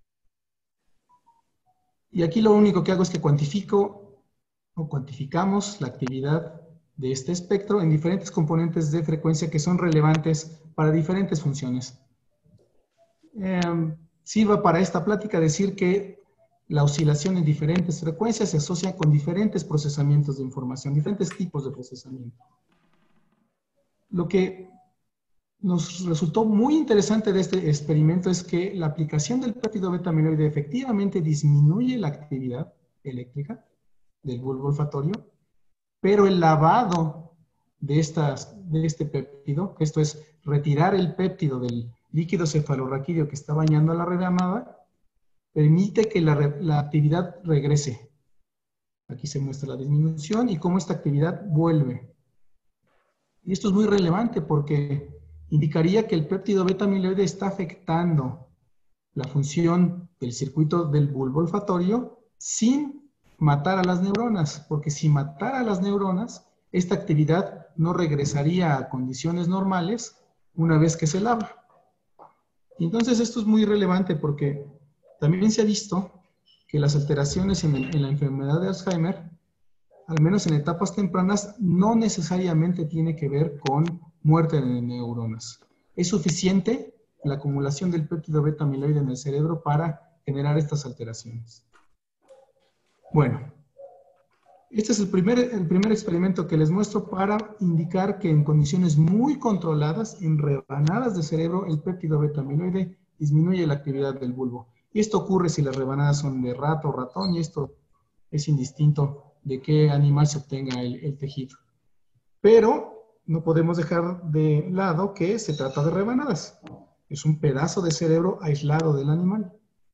Y aquí lo único que hago es que cuantifico o cuantificamos la actividad de este espectro en diferentes componentes de frecuencia que son relevantes para diferentes funciones. Eh, sirva para esta plática decir que la oscilación en diferentes frecuencias se asocia con diferentes procesamientos de información, diferentes tipos de procesamiento. Lo que nos resultó muy interesante de este experimento es que la aplicación del péptido beta amiloide efectivamente disminuye la actividad eléctrica del bulbo olfatorio, pero el lavado de, estas, de este péptido, esto es retirar el péptido del líquido cefalorraquídeo que está bañando a la rebanada, permite que la, la actividad regrese. Aquí se muestra la disminución y cómo esta actividad vuelve. Y esto es muy relevante porque indicaría que el péptido beta amiloide está afectando la función del circuito del bulbo olfatorio sin matar a las neuronas, porque si matara a las neuronas, esta actividad no regresaría a condiciones normales una vez que se lava. Y entonces esto es muy relevante porque también se ha visto que las alteraciones en, el, en la enfermedad de Alzheimer, al menos en etapas tempranas, no necesariamente tiene que ver con muerte de neuronas. Es suficiente la acumulación del péptido beta amiloide en el cerebro para generar estas alteraciones. Bueno, este es el primer, el primer experimento que les muestro para indicar que en condiciones muy controladas, en rebanadas de cerebro, el péptido beta amiloide disminuye la actividad del bulbo. Y esto ocurre si las rebanadas son de rato o ratón, y esto es indistinto de qué animal se obtenga el, el tejido. Pero no podemos dejar de lado que se trata de rebanadas. Es un pedazo de cerebro aislado del animal.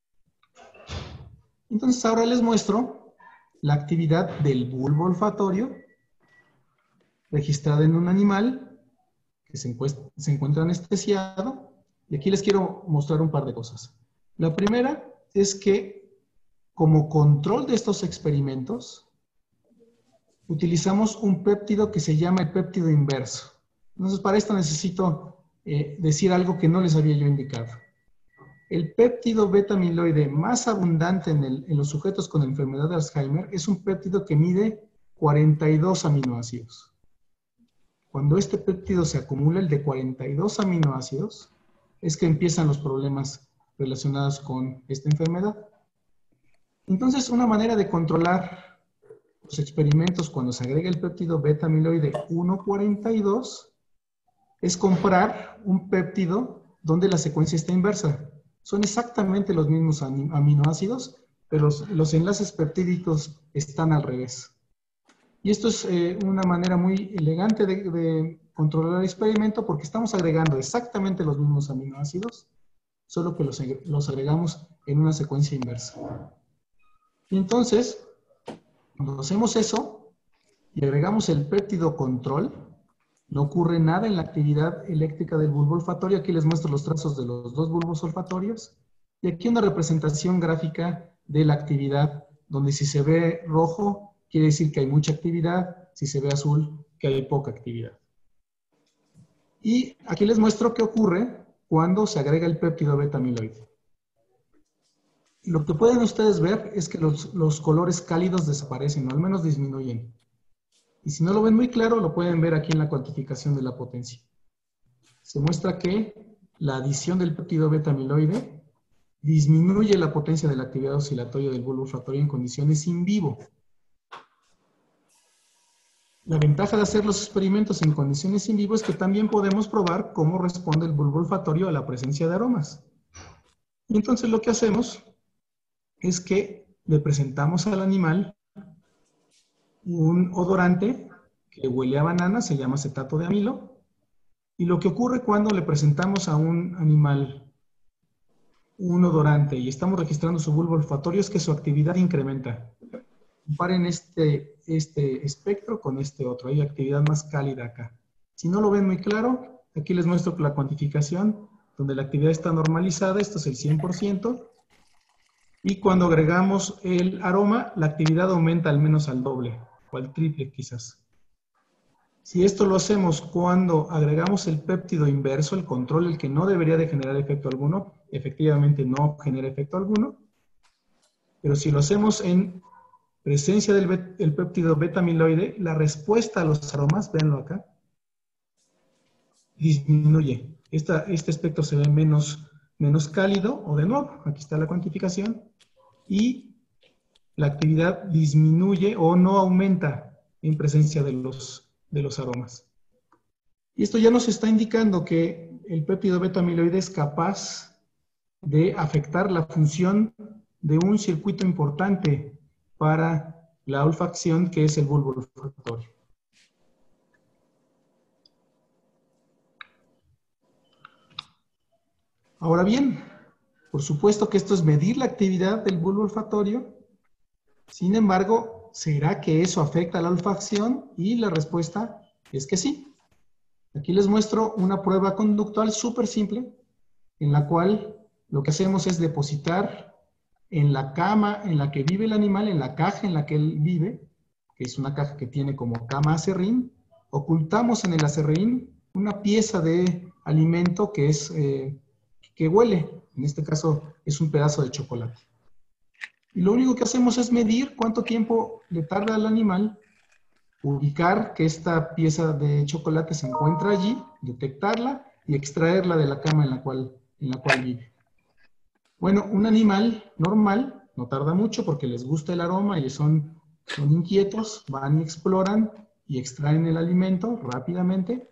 Entonces ahora les muestro la actividad del bulbo olfatorio registrada en un animal que se encuentra, se encuentra anestesiado. Y aquí les quiero mostrar un par de cosas. La primera es que como control de estos experimentos utilizamos un péptido que se llama el péptido inverso. Entonces para esto necesito eh, decir algo que no les había yo indicado. El péptido beta amiloide más abundante en, el, en los sujetos con enfermedad de Alzheimer es un péptido que mide cuarenta y dos aminoácidos. Cuando este péptido se acumula, el de cuarenta y dos aminoácidos, es que empiezan los problemas relacionados con esta enfermedad. Entonces, una manera de controlar los experimentos cuando se agrega el péptido beta amiloide uno cuarenta y dos es comprar un péptido donde la secuencia está inversa. Son exactamente los mismos aminoácidos, pero los, los enlaces peptídicos están al revés. Y esto es eh, una manera muy elegante de, de controlar el experimento porque estamos agregando exactamente los mismos aminoácidos, solo que los, los agregamos en una secuencia inversa. Y entonces, cuando hacemos eso y agregamos el péptido control, no ocurre nada en la actividad eléctrica del bulbo olfatorio. Aquí les muestro los trazos de los dos bulbos olfatorios. Y aquí una representación gráfica de la actividad, donde si se ve rojo, quiere decir que hay mucha actividad, si se ve azul, que hay poca actividad. Y aquí les muestro qué ocurre cuando se agrega el péptido beta amiloide. Lo que pueden ustedes ver es que los, los colores cálidos desaparecen, o al menos disminuyen. Y si no lo ven muy claro, lo pueden ver aquí en la cuantificación de la potencia. Se muestra que la adición del péptido beta amiloide disminuye la potencia de la actividad oscilatoria del bulbo olfatorio en condiciones in vivo. La ventaja de hacer los experimentos en condiciones in vivo es que también podemos probar cómo responde el bulbo olfatorio a la presencia de aromas. Y entonces lo que hacemos es que le presentamos al animal un odorante que huele a banana, se llama acetato de amilo, y lo que ocurre cuando le presentamos a un animal un odorante y estamos registrando su bulbo olfatorio es que su actividad incrementa. Comparen este, este espectro con este otro, hay actividad más cálida acá. Si no lo ven muy claro, aquí les muestro la cuantificación, donde la actividad está normalizada, esto es el cien por ciento, y cuando agregamos el aroma, la actividad aumenta al menos al doble, o al triple quizás. Si esto lo hacemos cuando agregamos el péptido inverso, el control, el que no debería de generar efecto alguno, efectivamente no genera efecto alguno, pero si lo hacemos en presencia del el péptido beta amiloide, la respuesta a los aromas, véanlo acá, disminuye. Esta, este espectro se ve menos, menos cálido, o de nuevo, aquí está la cuantificación, y la actividad disminuye o no aumenta en presencia de los, de los aromas. Y esto ya nos está indicando que el péptido beta amiloide es capaz de afectar la función de un circuito importante para la olfacción, que es el bulbo olfatorio. Ahora bien, por supuesto que esto es medir la actividad del bulbo olfatorio. Sin embargo, ¿será que eso afecta a la olfacción? Y la respuesta es que sí. Aquí les muestro una prueba conductual súper simple, en la cual lo que hacemos es depositar en la cama en la que vive el animal, en la caja en la que él vive, que es una caja que tiene como cama aserrín, ocultamos en el aserrín una pieza de alimento que, es, eh, que huele. En este caso es un pedazo de chocolate. Y lo único que hacemos es medir cuánto tiempo le tarda al animal ubicar que esta pieza de chocolate se encuentra allí, detectarla y extraerla de la cama en la cual, en la cual vive. Bueno, un animal normal no tarda mucho porque les gusta el aroma y son, son inquietos, van y exploran y extraen el alimento rápidamente.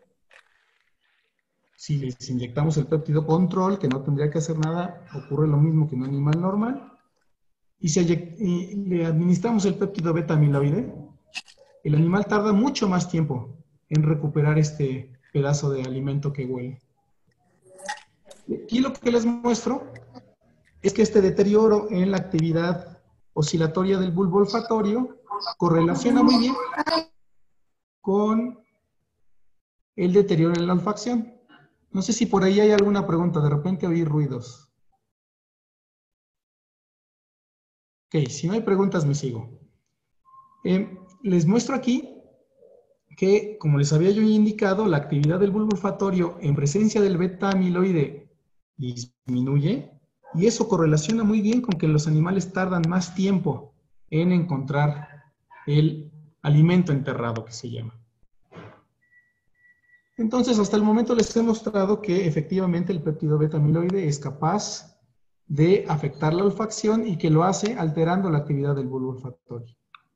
Si les inyectamos el péptido control, que no tendría que hacer nada, ocurre lo mismo que un animal normal. Y si y le administramos el péptido beta amiloide, el animal tarda mucho más tiempo en recuperar este pedazo de alimento que huele. Aquí lo que les muestro es que este deterioro en la actividad oscilatoria del bulbo olfatorio correlaciona muy bien con el deterioro en la olfacción. No sé si por ahí hay alguna pregunta, de repente oí ruidos. Ok, si no hay preguntas me sigo. Eh, les muestro aquí que, como les había yo indicado, la actividad del bulbo olfatorio en presencia del beta amiloide disminuye y eso correlaciona muy bien con que los animales tardan más tiempo en encontrar el alimento enterrado, que se llama. Entonces, hasta el momento les he mostrado que efectivamente el péptido beta amiloide es capaz de afectar la olfacción y que lo hace alterando la actividad del bulbo olfatorio.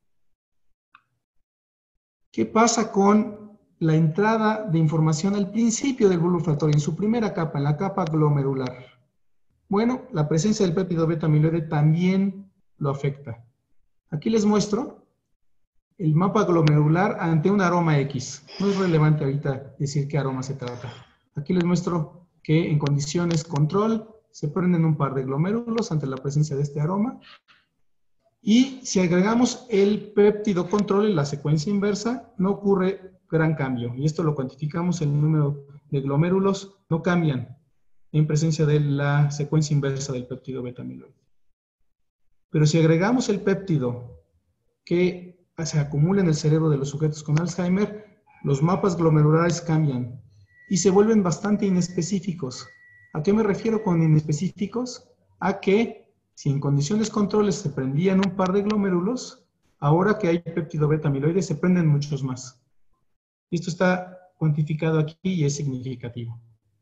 ¿Qué pasa con la entrada de información al principio del bulbo olfatorio, en su primera capa, en la capa glomerular? Bueno, la presencia del péptido beta amiloide también lo afecta. Aquí les muestro el mapa glomerular ante un aroma X. No es relevante ahorita decir qué aroma se trata. Aquí les muestro que en condiciones control se prenden un par de glomérulos ante la presencia de este aroma. Y si agregamos el péptido control en la secuencia inversa, no ocurre gran cambio. Y esto lo cuantificamos, el número de glomérulos no cambian en presencia de la secuencia inversa del péptido beta amiloide. Pero si agregamos el péptido que se acumula en el cerebro de los sujetos con Alzheimer, los mapas glomerulares cambian y se vuelven bastante inespecíficos. ¿A qué me refiero con inespecíficos? A que si en condiciones controles se prendían un par de glomérulos, ahora que hay péptido beta amiloide se prenden muchos más. Esto está cuantificado aquí y es significativo.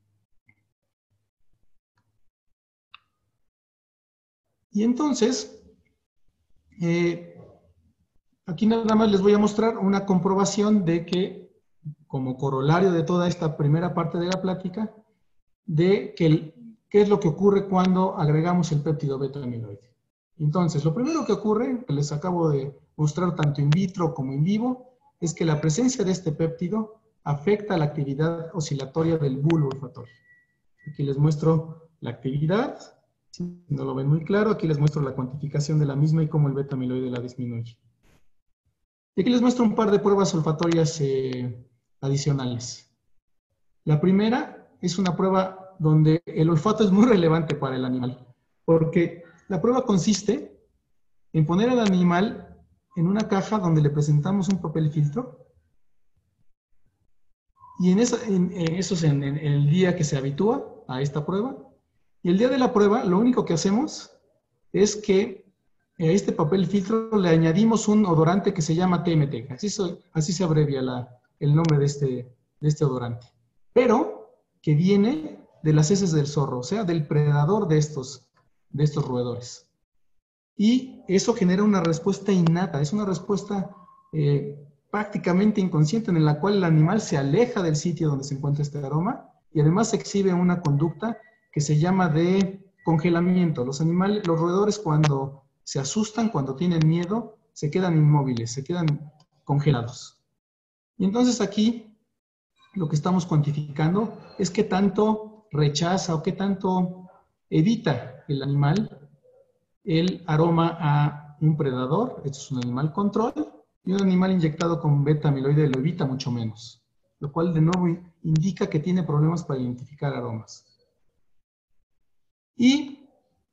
Y entonces, eh, aquí nada más les voy a mostrar una comprobación de que, como corolario de toda esta primera parte de la plática, de que el, qué es lo que ocurre cuando agregamos el péptido beta amiloide. Entonces, lo primero que ocurre, que les acabo de mostrar tanto in vitro como in vivo, es que la presencia de este péptido afecta la actividad oscilatoria del bulbo olfatorio. Aquí les muestro la actividad. Si no lo ven muy claro, aquí les muestro la cuantificación de la misma y cómo el beta amiloide la disminuye. Y aquí les muestro un par de pruebas olfatorias eh, adicionales. La primera es una prueba donde el olfato es muy relevante para el animal, porque la prueba consiste en poner al animal en una caja donde le presentamos un papel filtro y en, esa, en, en eso es en, en el día que se habitúa a esta prueba. Y el día de la prueba, lo único que hacemos es que a este papel filtro le añadimos un odorante que se llama T M T. Así, so, así se abrevia la, el nombre de este, de este odorante. Pero que viene de las heces del zorro, o sea, del predador de estos, de estos roedores. Y eso genera una respuesta innata, es una respuesta eh, prácticamente inconsciente en la cual el animal se aleja del sitio donde se encuentra este aroma y además exhibe una conducta que se llama de congelamiento. Los animales, los roedores cuando se asustan, cuando tienen miedo, se quedan inmóviles, se quedan congelados. Y entonces aquí lo que estamos cuantificando es qué tanto rechaza o qué tanto evita el animal el aroma a un predador. Esto es un animal control, y un animal inyectado con beta amiloide lo evita mucho menos, lo cual de nuevo indica que tiene problemas para identificar aromas. Y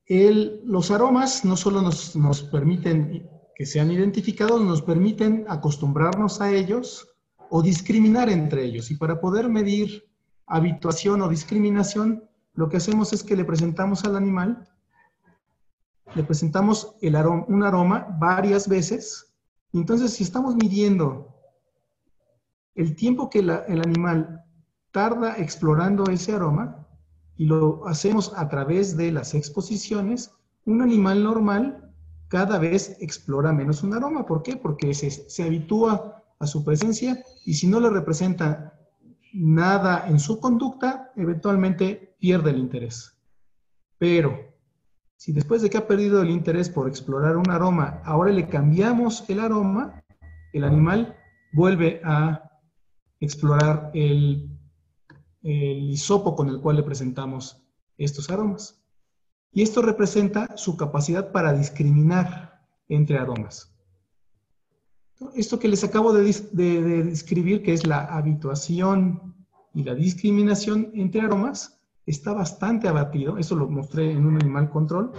el, los aromas no solo nos, nos permiten que sean identificados, nos permiten acostumbrarnos a ellos o discriminar entre ellos. Y para poder medir habituación o discriminación, lo que hacemos es que le presentamos al animal, le presentamos el aroma, un aroma varias veces. Entonces, si estamos midiendo el tiempo que la, el animal tarda explorando ese aroma, y lo hacemos a través de las exposiciones, un animal normal cada vez explora menos un aroma. ¿Por qué? Porque se, se habitúa a su presencia, y si no le representa nada en su conducta, eventualmente pierde el interés. Pero, si después de que ha perdido el interés por explorar un aroma, ahora le cambiamos el aroma, el animal vuelve a explorar el, el hisopo con el cual le presentamos estos aromas. Y esto representa su capacidad para discriminar entre aromas. Esto que les acabo de, de, de describir, que es la habituación y la discriminación entre aromas, está bastante abatido. Eso lo mostré en un animal control.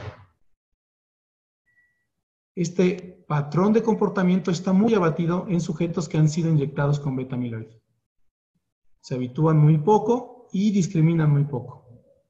Este patrón de comportamiento está muy abatido en sujetos que han sido inyectados con beta-amiloide. Se habitúan muy poco y discriminan muy poco.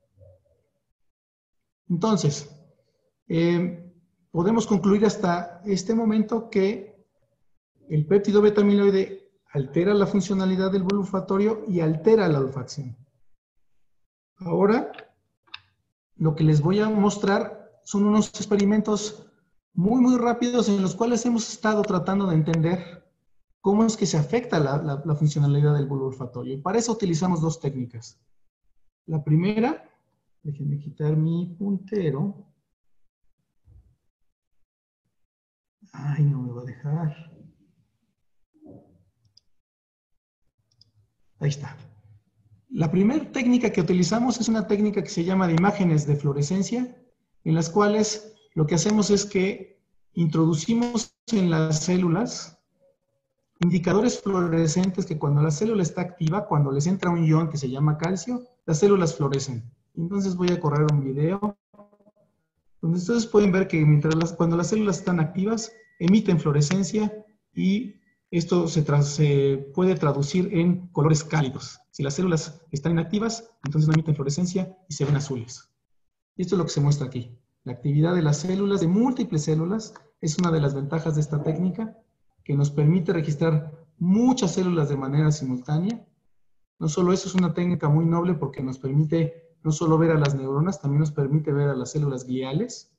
Entonces, eh, podemos concluir hasta este momento que el péptido beta-amiloide altera la funcionalidad del bulbo olfatorio y altera la olfacción. Ahora, lo que les voy a mostrar son unos experimentos muy, muy rápidos en los cuales hemos estado tratando de entender cómo es que se afecta la, la, la funcionalidad del bulbo olfatorio. Y para eso utilizamos dos técnicas. La primera, déjenme quitar mi puntero. Ay, no me va a dejar. Ahí está. La primera técnica que utilizamos es una técnica que se llama de imágenes de fluorescencia, en las cuales lo que hacemos es que introducimos en las células indicadores fluorescentes que cuando la célula está activa, cuando les entra un ion que se llama calcio, las células fluorecen. Entonces voy a correr un video donde ustedes pueden ver que mientras las, cuando las células están activas, emiten fluorescencia y esto se, se puede traducir en colores cálidos. Si las células están inactivas, entonces no emiten fluorescencia y se ven azules. Y esto es lo que se muestra aquí. La actividad de las células, de múltiples células, es una de las ventajas de esta técnica, que nos permite registrar muchas células de manera simultánea. No solo eso, es una técnica muy noble porque nos permite no solo ver a las neuronas, también nos permite ver a las células gliales.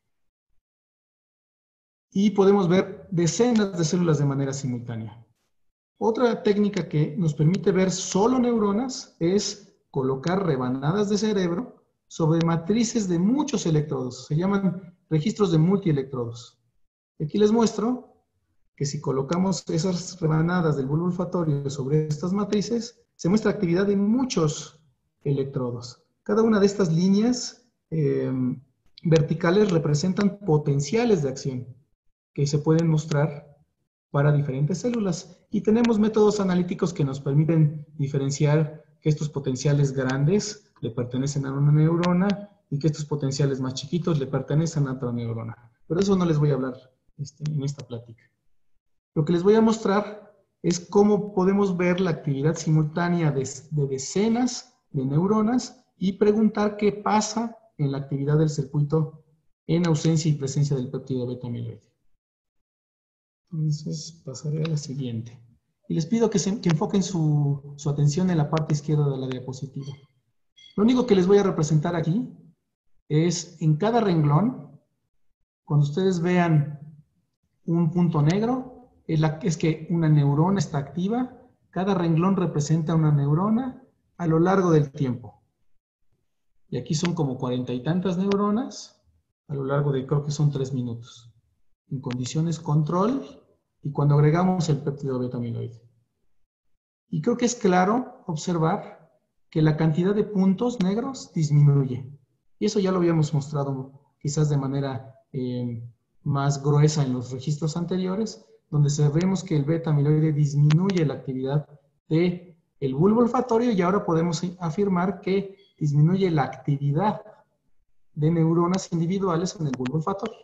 Y podemos ver decenas de células de manera simultánea. Otra técnica que nos permite ver solo neuronas es colocar rebanadas de cerebro sobre matrices de muchos electrodos. Se llaman registros de multielectrodos. Aquí les muestro que si colocamos esas rebanadas del bulbo olfatorio sobre estas matrices, se muestra actividad en muchos electrodos. Cada una de estas líneas eh, verticales representan potenciales de acción que se pueden mostrar para diferentes células. Y tenemos métodos analíticos que nos permiten diferenciar que estos potenciales grandes le pertenecen a una neurona y que estos potenciales más chiquitos le pertenecen a otra neurona. Pero eso no les voy a hablar este, en esta plática. Lo que les voy a mostrar es cómo podemos ver la actividad simultánea de, de decenas de neuronas y preguntar qué pasa en la actividad del circuito en ausencia y presencia del péptido beta-amiloide. Entonces pasaré a la siguiente. Y les pido que, se, que enfoquen su, su atención en la parte izquierda de la diapositiva. Lo único que les voy a representar aquí es en cada renglón, cuando ustedes vean un punto negro, es, la, es que una neurona está activa. Cada renglón representa una neurona a lo largo del tiempo. Y aquí son como cuarenta y tantas neuronas a lo largo de, creo que son tres minutos. En condiciones control y cuando agregamos el péptido beta-amiloide. Y creo que es claro observar que la cantidad de puntos negros disminuye. Y eso ya lo habíamos mostrado quizás de manera eh, más gruesa en los registros anteriores, donde sabemos que el beta-amiloide disminuye la actividad del bulbo olfatorio y ahora podemos afirmar que disminuye la actividad de neuronas individuales en el bulbo olfatorio.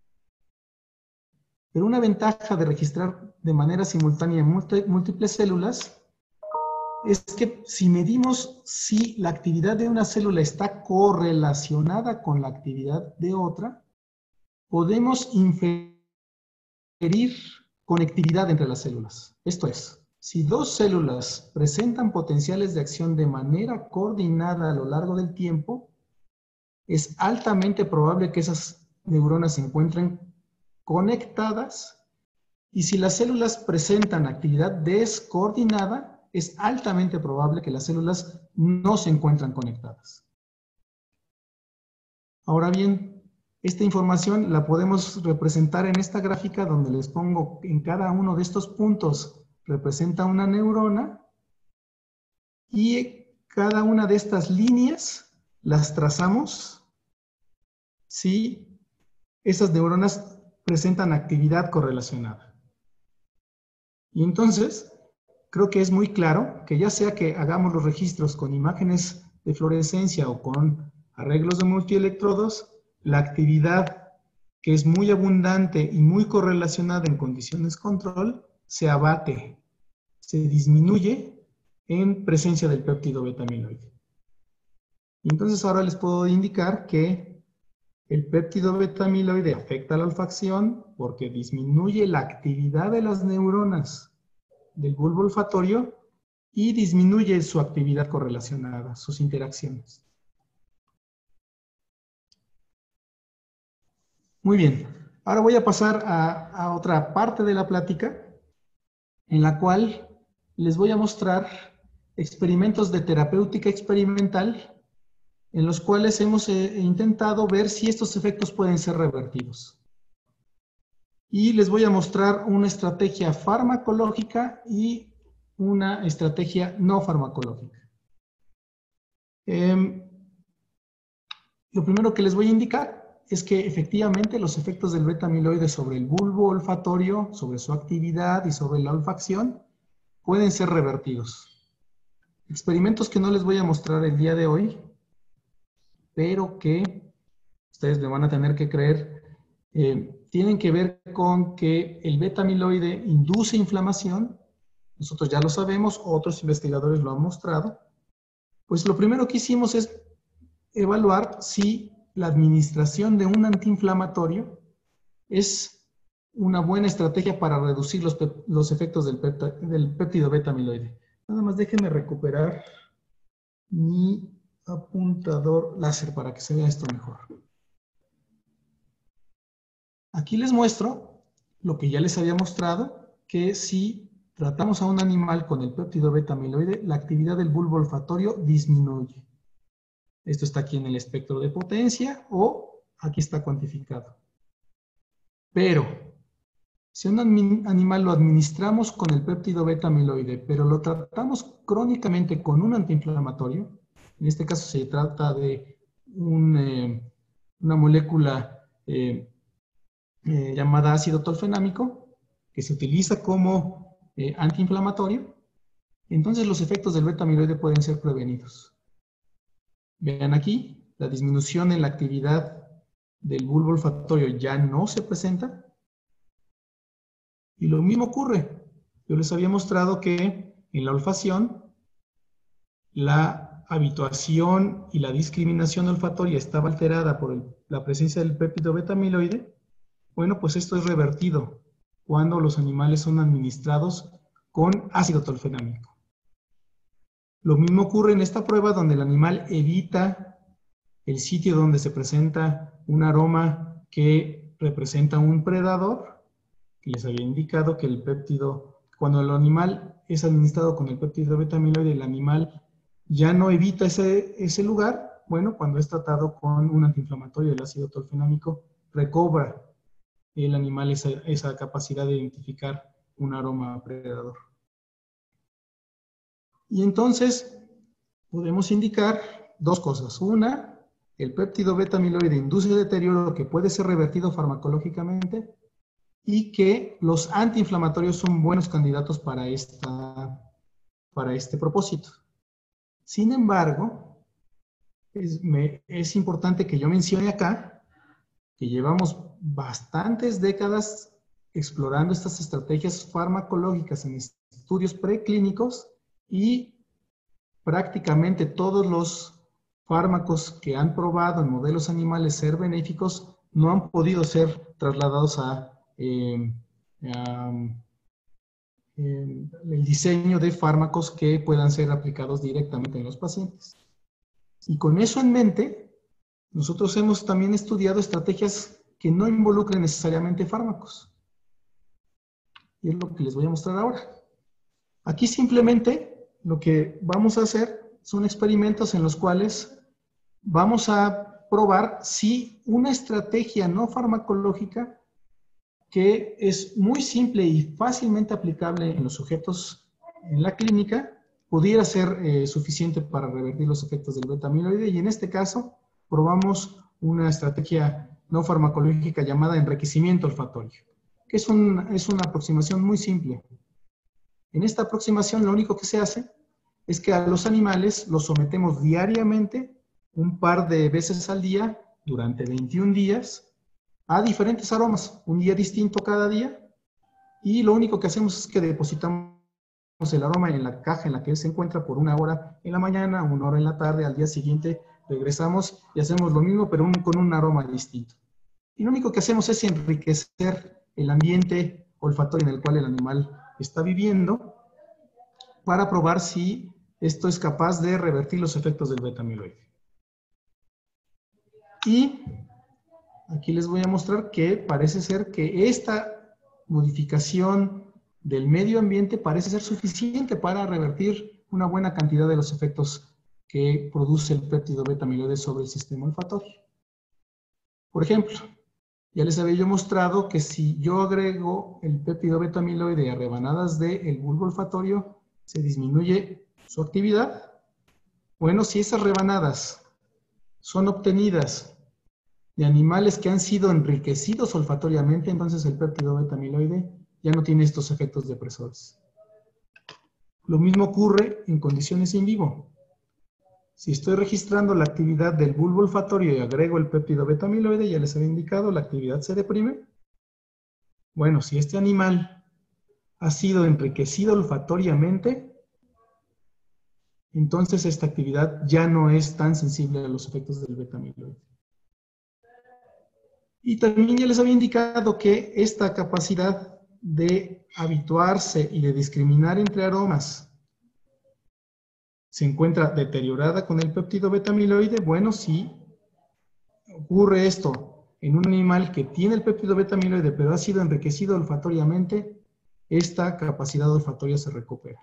Pero una ventaja de registrar de manera simultánea múltiples células es que si medimos si la actividad de una célula está correlacionada con la actividad de otra, podemos inferir conectividad entre las células. Esto es, si dos células presentan potenciales de acción de manera coordinada a lo largo del tiempo, es altamente probable que esas neuronas se encuentren conectadas, y si las células presentan actividad descoordinada, es altamente probable que las células no se encuentran conectadas. Ahora bien, esta información la podemos representar en esta gráfica donde les pongo en cada uno de estos puntos representa una neurona y cada una de estas líneas las trazamos si esas neuronas presentan actividad correlacionada. Y entonces, creo que es muy claro que ya sea que hagamos los registros con imágenes de fluorescencia o con arreglos de multielectrodos, la actividad que es muy abundante y muy correlacionada en condiciones control se abate, se disminuye en presencia del péptido beta-amiloide. Entonces ahora les puedo indicar que el péptido beta-amiloide afecta la olfacción porque disminuye la actividad de las neuronas del bulbo olfatorio y disminuye su actividad correlacionada, sus interacciones. Muy bien, ahora voy a pasar a, a otra parte de la plática en la cual les voy a mostrar experimentos de terapéutica experimental en los cuales hemos eh, intentado ver si estos efectos pueden ser revertidos. Y les voy a mostrar una estrategia farmacológica y una estrategia no farmacológica. Eh, lo primero que les voy a indicar es que efectivamente los efectos del beta-amiloide sobre el bulbo olfatorio, sobre su actividad y sobre la olfacción pueden ser revertidos. Experimentos que no les voy a mostrar el día de hoy, pero que ustedes me van a tener que creer, eh, tienen que ver con que el beta-amiloide induce inflamación. Nosotros ya lo sabemos, otros investigadores lo han mostrado. Pues lo primero que hicimos es evaluar si la administración de un antiinflamatorio es una buena estrategia para reducir los, los efectos del, pepta, del péptido beta-amiloide. Nada más déjenme recuperar mi apuntador láser para que se vea esto mejor. Aquí les muestro lo que ya les había mostrado, que si tratamos a un animal con el péptido beta-amiloide, la actividad del bulbo olfatorio disminuye. Esto está aquí en el espectro de potencia o aquí está cuantificado. Pero, si a un animal lo administramos con el péptido beta-amiloide, pero lo tratamos crónicamente con un antiinflamatorio, en este caso se trata de un, eh, una molécula eh, eh, llamada ácido tolfenámico, que se utiliza como eh, antiinflamatorio, entonces los efectos del beta-amiloide pueden ser prevenidos. Vean aquí, la disminución en la actividad del bulbo olfatorio ya no se presenta. Y lo mismo ocurre. Yo les había mostrado que en la olfacción, la habituación y la discriminación olfatoria estaba alterada por el, la presencia del péptido beta-amiloide. Bueno, pues esto es revertido cuando los animales son administrados con ácido tolfenámico. Lo mismo ocurre en esta prueba donde el animal evita el sitio donde se presenta un aroma que representa un predador. Les había indicado que el péptido, cuando el animal es administrado con el péptido beta-amiloide, el animal ya no evita ese, ese lugar. Bueno, cuando es tratado con un antiinflamatorio del ácido tolfenámico, recobra el animal esa, esa capacidad de identificar un aroma predador. Y entonces podemos indicar dos cosas. Una, el péptido beta-amiloide induce deterioro que puede ser revertido farmacológicamente y que los antiinflamatorios son buenos candidatos para, esta, para este propósito. Sin embargo, es, me, es importante que yo mencione acá que llevamos bastantes décadas explorando estas estrategias farmacológicas en estudios preclínicos y prácticamente todos los fármacos que han probado en modelos animales ser benéficos no han podido ser trasladados a, eh, a eh, el diseño de fármacos que puedan ser aplicados directamente en los pacientes. Y con eso en mente, nosotros hemos también estudiado estrategias que no involucren necesariamente fármacos. Y es lo que les voy a mostrar ahora. Aquí simplemente lo que vamos a hacer son experimentos en los cuales vamos a probar si una estrategia no farmacológica que es muy simple y fácilmente aplicable en los sujetos en la clínica pudiera ser eh, suficiente para revertir los efectos del beta-amiloide, y en este caso probamos una estrategia no farmacológica llamada enriquecimiento olfatorio, que es, un, es una aproximación muy simple. En esta aproximación lo único que se hace es que a los animales los sometemos diariamente un par de veces al día durante veintiún días a diferentes aromas, un día distinto cada día, y lo único que hacemos es que depositamos el aroma en la caja en la que él se encuentra por una hora en la mañana, una hora en la tarde, al día siguiente regresamos y hacemos lo mismo pero un, con un aroma distinto. Y lo único que hacemos es enriquecer el ambiente olfatorio en el cual el animal está viviendo para probar si esto es capaz de revertir los efectos del beta-amiloide. Y aquí les voy a mostrar que parece ser que esta modificación del medio ambiente parece ser suficiente para revertir una buena cantidad de los efectos que produce el péptido beta-amiloide sobre el sistema olfatorio. Por ejemplo, ya les había yo mostrado que si yo agrego el péptido beta-amiloide a rebanadas del bulbo olfatorio, se disminuye su actividad. Bueno, si esas rebanadas son obtenidas de animales que han sido enriquecidos olfatoriamente, entonces el péptido beta-amiloide ya no tiene estos efectos depresores. Lo mismo ocurre en condiciones in vivo. Si estoy registrando la actividad del bulbo olfatorio y agrego el péptido beta-amiloide, ya les había indicado, la actividad se deprime. Bueno, si este animal ha sido enriquecido olfatoriamente, entonces esta actividad ya no es tan sensible a los efectos del beta-amiloide. Y también ya les había indicado que esta capacidad de habituarse y de discriminar entre aromas se encuentra deteriorada con el péptido beta-amiloide. Bueno, si ocurre esto en un animal que tiene el péptido beta-amiloide pero ha sido enriquecido olfatoriamente, esta capacidad olfatoria se recupera.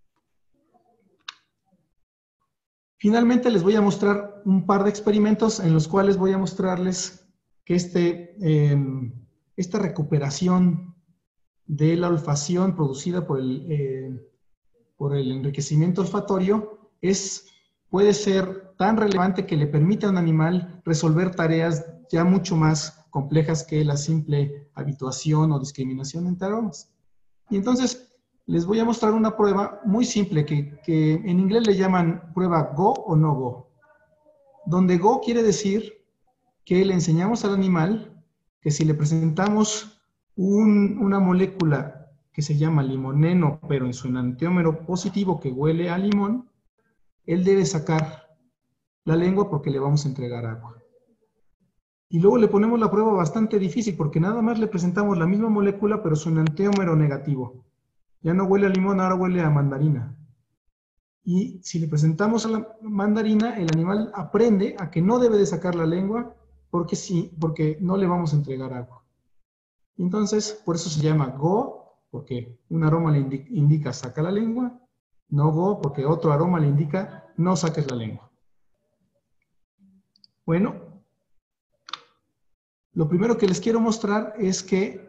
Finalmente les voy a mostrar un par de experimentos en los cuales voy a mostrarles que este, eh, esta recuperación de la olfacción producida por el, eh, por el enriquecimiento olfatorio es, puede ser tan relevante que le permite a un animal resolver tareas ya mucho más complejas que la simple habituación o discriminación entre aromas. Y entonces les voy a mostrar una prueba muy simple que, que en inglés le llaman prueba Go o no Go, donde Go quiere decir que le enseñamos al animal que si le presentamos Un, una molécula que se llama limoneno, pero en su enantiómero positivo que huele a limón, él debe sacar la lengua porque le vamos a entregar agua. Y luego le ponemos la prueba bastante difícil porque nada más le presentamos la misma molécula, pero su enantiómero negativo. Ya no huele a limón, ahora huele a mandarina. Y si le presentamos a la mandarina, el animal aprende a que no debe de sacar la lengua porque, sí, porque no le vamos a entregar agua. Entonces, por eso se llama Go, porque un aroma le indica, indica saca la lengua, no Go, porque otro aroma le indica no saques la lengua. Bueno, lo primero que les quiero mostrar es que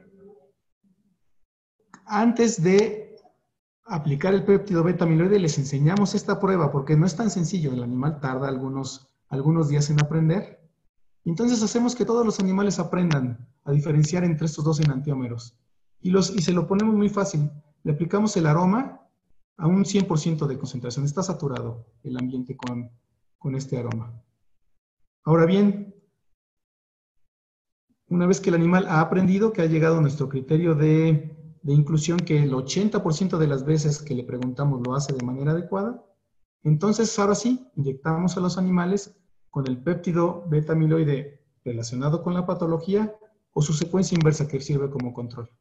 antes de aplicar el péptido beta-amiloide les enseñamos esta prueba, porque no es tan sencillo, el animal tarda algunos, algunos días en aprender. Entonces hacemos que todos los animales aprendan a diferenciar entre estos dos enantiómeros. Y, los, y se lo ponemos muy fácil. Le aplicamos el aroma a un cien por ciento de concentración. Está saturado el ambiente con, con este aroma. Ahora bien, una vez que el animal ha aprendido, que ha llegado a nuestro criterio de, de inclusión, que el ochenta por ciento de las veces que le preguntamos lo hace de manera adecuada, entonces ahora sí, inyectamos a los animales con el péptido beta amiloide relacionado con la patología o su secuencia inversa que sirve como control.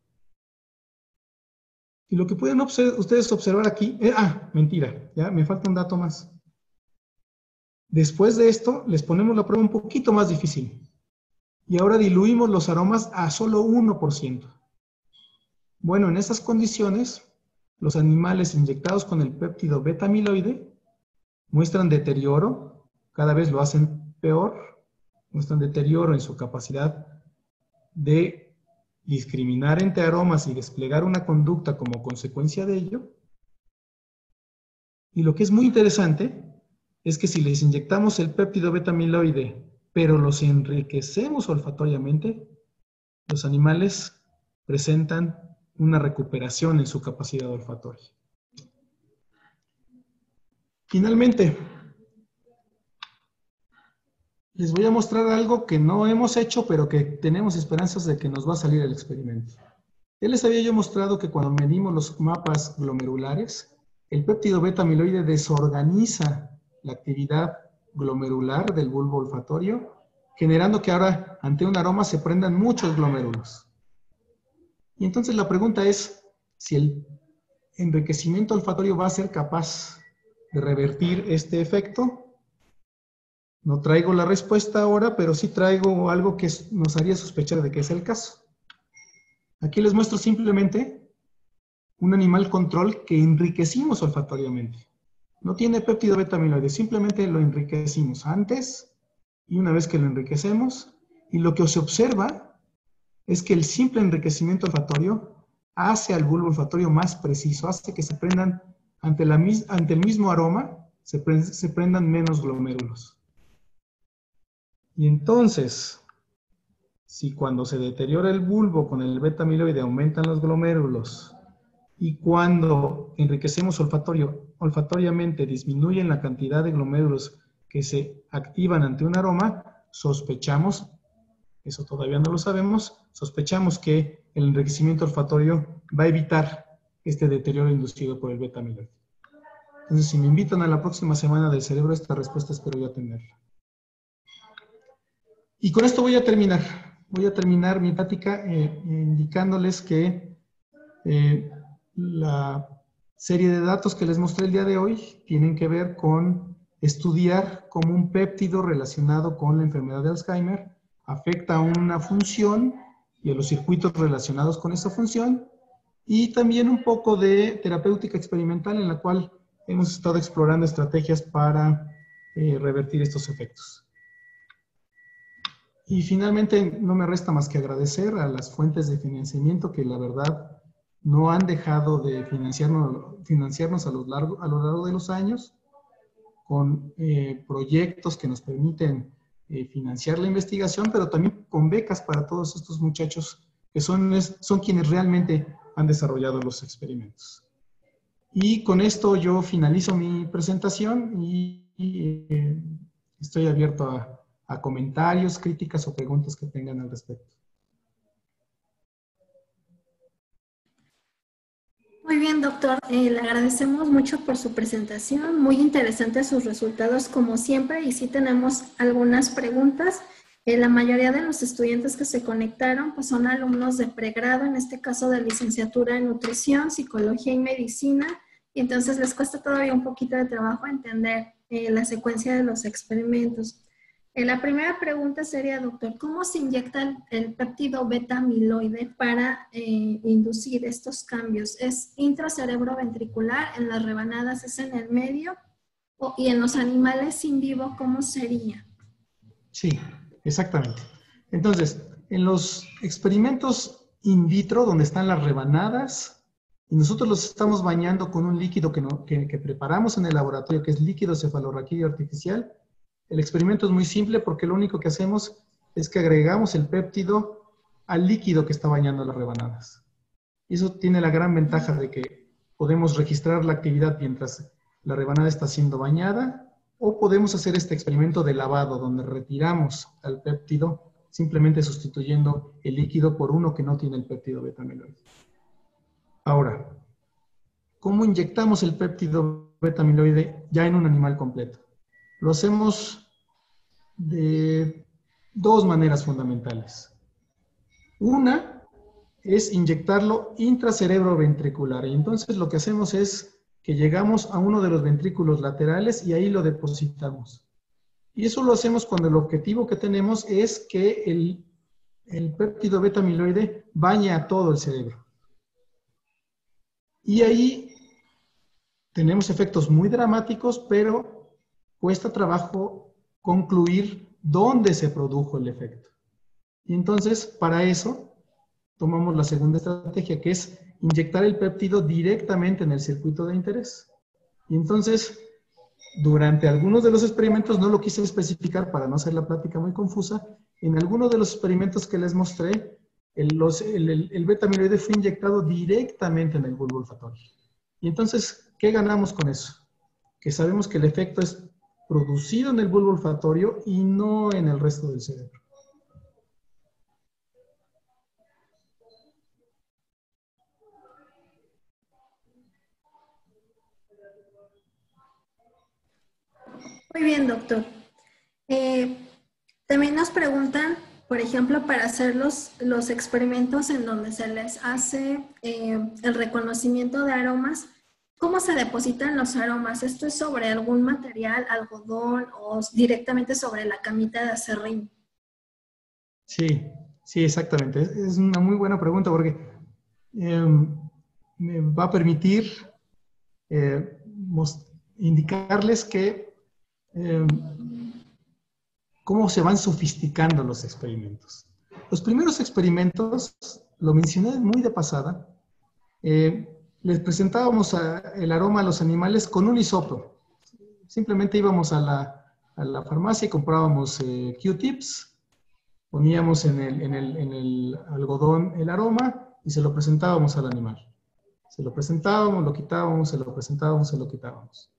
Y lo que pueden observ- ustedes observar aquí, eh, ah, mentira, ya me falta un dato más. Después de esto, les ponemos la prueba un poquito más difícil. Y ahora diluimos los aromas a solo uno por ciento. Bueno, en esas condiciones, los animales inyectados con el péptido beta amiloide muestran deterioro, cada vez lo hacen peor, muestran deterioro en su capacidad de discriminar entre aromas y desplegar una conducta como consecuencia de ello. Y lo que es muy interesante es que si les inyectamos el péptido beta amiloide, pero los enriquecemos olfatoriamente, los animales presentan una recuperación en su capacidad olfatoria. Finalmente, les voy a mostrar algo que no hemos hecho, pero que tenemos esperanzas de que nos va a salir el experimento. Ya les había yo mostrado que cuando medimos los mapas glomerulares, el péptido beta amiloide desorganiza la actividad glomerular del bulbo olfatorio, generando que ahora ante un aroma se prendan muchos glomérulos. Y entonces la pregunta es si el enriquecimiento olfatorio va a ser capaz de revertir este efecto. No traigo la respuesta ahora, pero sí traigo algo que nos haría sospechar de que es el caso. Aquí les muestro simplemente un animal control que enriquecimos olfatoriamente. No tiene péptido beta amiloide, simplemente lo enriquecimos antes y una vez que lo enriquecemos. Y lo que se observa es que el simple enriquecimiento olfatorio hace al bulbo olfatorio más preciso, hace que se prendan ante, la, ante el mismo aroma, se, pre, se prendan menos glomérulos. Y entonces, si cuando se deteriora el bulbo con el beta amiloide aumentan los glomérulos y cuando enriquecemos olfatorio, olfatoriamente disminuyen la cantidad de glomérulos que se activan ante un aroma, sospechamos, eso todavía no lo sabemos, sospechamos que el enriquecimiento olfatorio va a evitar este deterioro inducido por el beta amiloide. Entonces, si me invitan a la próxima semana del cerebro, esta respuesta espero ya tenerla. Y con esto voy a terminar. Voy a terminar mi plática eh, indicándoles que eh, la serie de datos que les mostré el día de hoy tienen que ver con estudiar cómo un péptido relacionado con la enfermedad de Alzheimer afecta a una función y a los circuitos relacionados con esa función, y también un poco de terapéutica experimental en la cual hemos estado explorando estrategias para eh, revertir estos efectos. Y finalmente, no me resta más que agradecer a las fuentes de financiamiento que la verdad no han dejado de financiarnos, financiarnos a, lo largo, a lo largo de los años, con eh, proyectos que nos permiten eh, financiar la investigación, pero también con becas para todos estos muchachos que son, son quienes realmente han desarrollado los experimentos. Y con esto yo finalizo mi presentación y, y eh, estoy abierto a a comentarios, críticas o preguntas que tengan al respecto. Muy bien, doctor. Eh, le agradecemos mucho por su presentación. Muy interesantes sus resultados, como siempre. Y sí tenemos algunas preguntas. Eh, la mayoría de los estudiantes que se conectaron pues son alumnos de pregrado, en este caso de licenciatura en nutrición, psicología y medicina. Y entonces les cuesta todavía un poquito de trabajo entender eh, la secuencia de los experimentos. La primera pregunta sería, doctor, ¿cómo se inyecta el, el péptido beta amiloide para eh, inducir estos cambios? ¿Es intracerebroventricular, en las rebanadas es en el medio? O, ¿Y en los animales in vivo cómo sería? Sí, exactamente. Entonces, en los experimentos in vitro, donde están las rebanadas, y nosotros los estamos bañando con un líquido que, no, que, que preparamos en el laboratorio, que es líquido cefalorraquídeo artificial. El experimento es muy simple porque lo único que hacemos es que agregamos el péptido al líquido que está bañando las rebanadas. Y eso tiene la gran ventaja de que podemos registrar la actividad mientras la rebanada está siendo bañada o podemos hacer este experimento de lavado, donde retiramos al péptido, simplemente sustituyendo el líquido por uno que no tiene el péptido beta-amiloide. Ahora, ¿cómo inyectamos el péptido beta-amiloide ya en un animal completo? Lo hacemos de dos maneras fundamentales. Una es inyectarlo intracerebroventricular, y entonces lo que hacemos es que llegamos a uno de los ventrículos laterales y ahí lo depositamos. Y eso lo hacemos cuando el objetivo que tenemos es que el, el péptido beta-amiloide bañe a todo el cerebro. Y ahí tenemos efectos muy dramáticos, pero cuesta trabajo concluir dónde se produjo el efecto. Y entonces, para eso, tomamos la segunda estrategia, que es inyectar el péptido directamente en el circuito de interés. Y entonces, durante algunos de los experimentos, no lo quise especificar para no hacer la plática muy confusa, en algunos de los experimentos que les mostré, el, los, el, el, el beta-amiloide fue inyectado directamente en el bulbo olfatorio. Y entonces, ¿qué ganamos con eso? Que sabemos que el efecto es producido en el bulbo olfatorio y no en el resto del cerebro. Muy bien, doctor. Eh, también nos preguntan, por ejemplo, para hacer los, los experimentos en donde se les hace eh, el reconocimiento de aromas, ¿cómo se depositan los aromas? ¿Esto es sobre algún material, algodón, o directamente sobre la camita de aserrín? Sí, sí, exactamente. Es, es una muy buena pregunta porque eh, me va a permitir eh, indicarles que Eh, cómo se van sofisticando los experimentos. Los primeros experimentos, lo mencioné muy de pasada, eh, les presentábamos a, el aroma a los animales con un hisopo. Simplemente íbamos a la, a la farmacia y comprábamos eh, Q-tips, poníamos en el, en, el, en el algodón el aroma y se lo presentábamos al animal. Se lo presentábamos, lo quitábamos, se lo presentábamos, se lo quitábamos.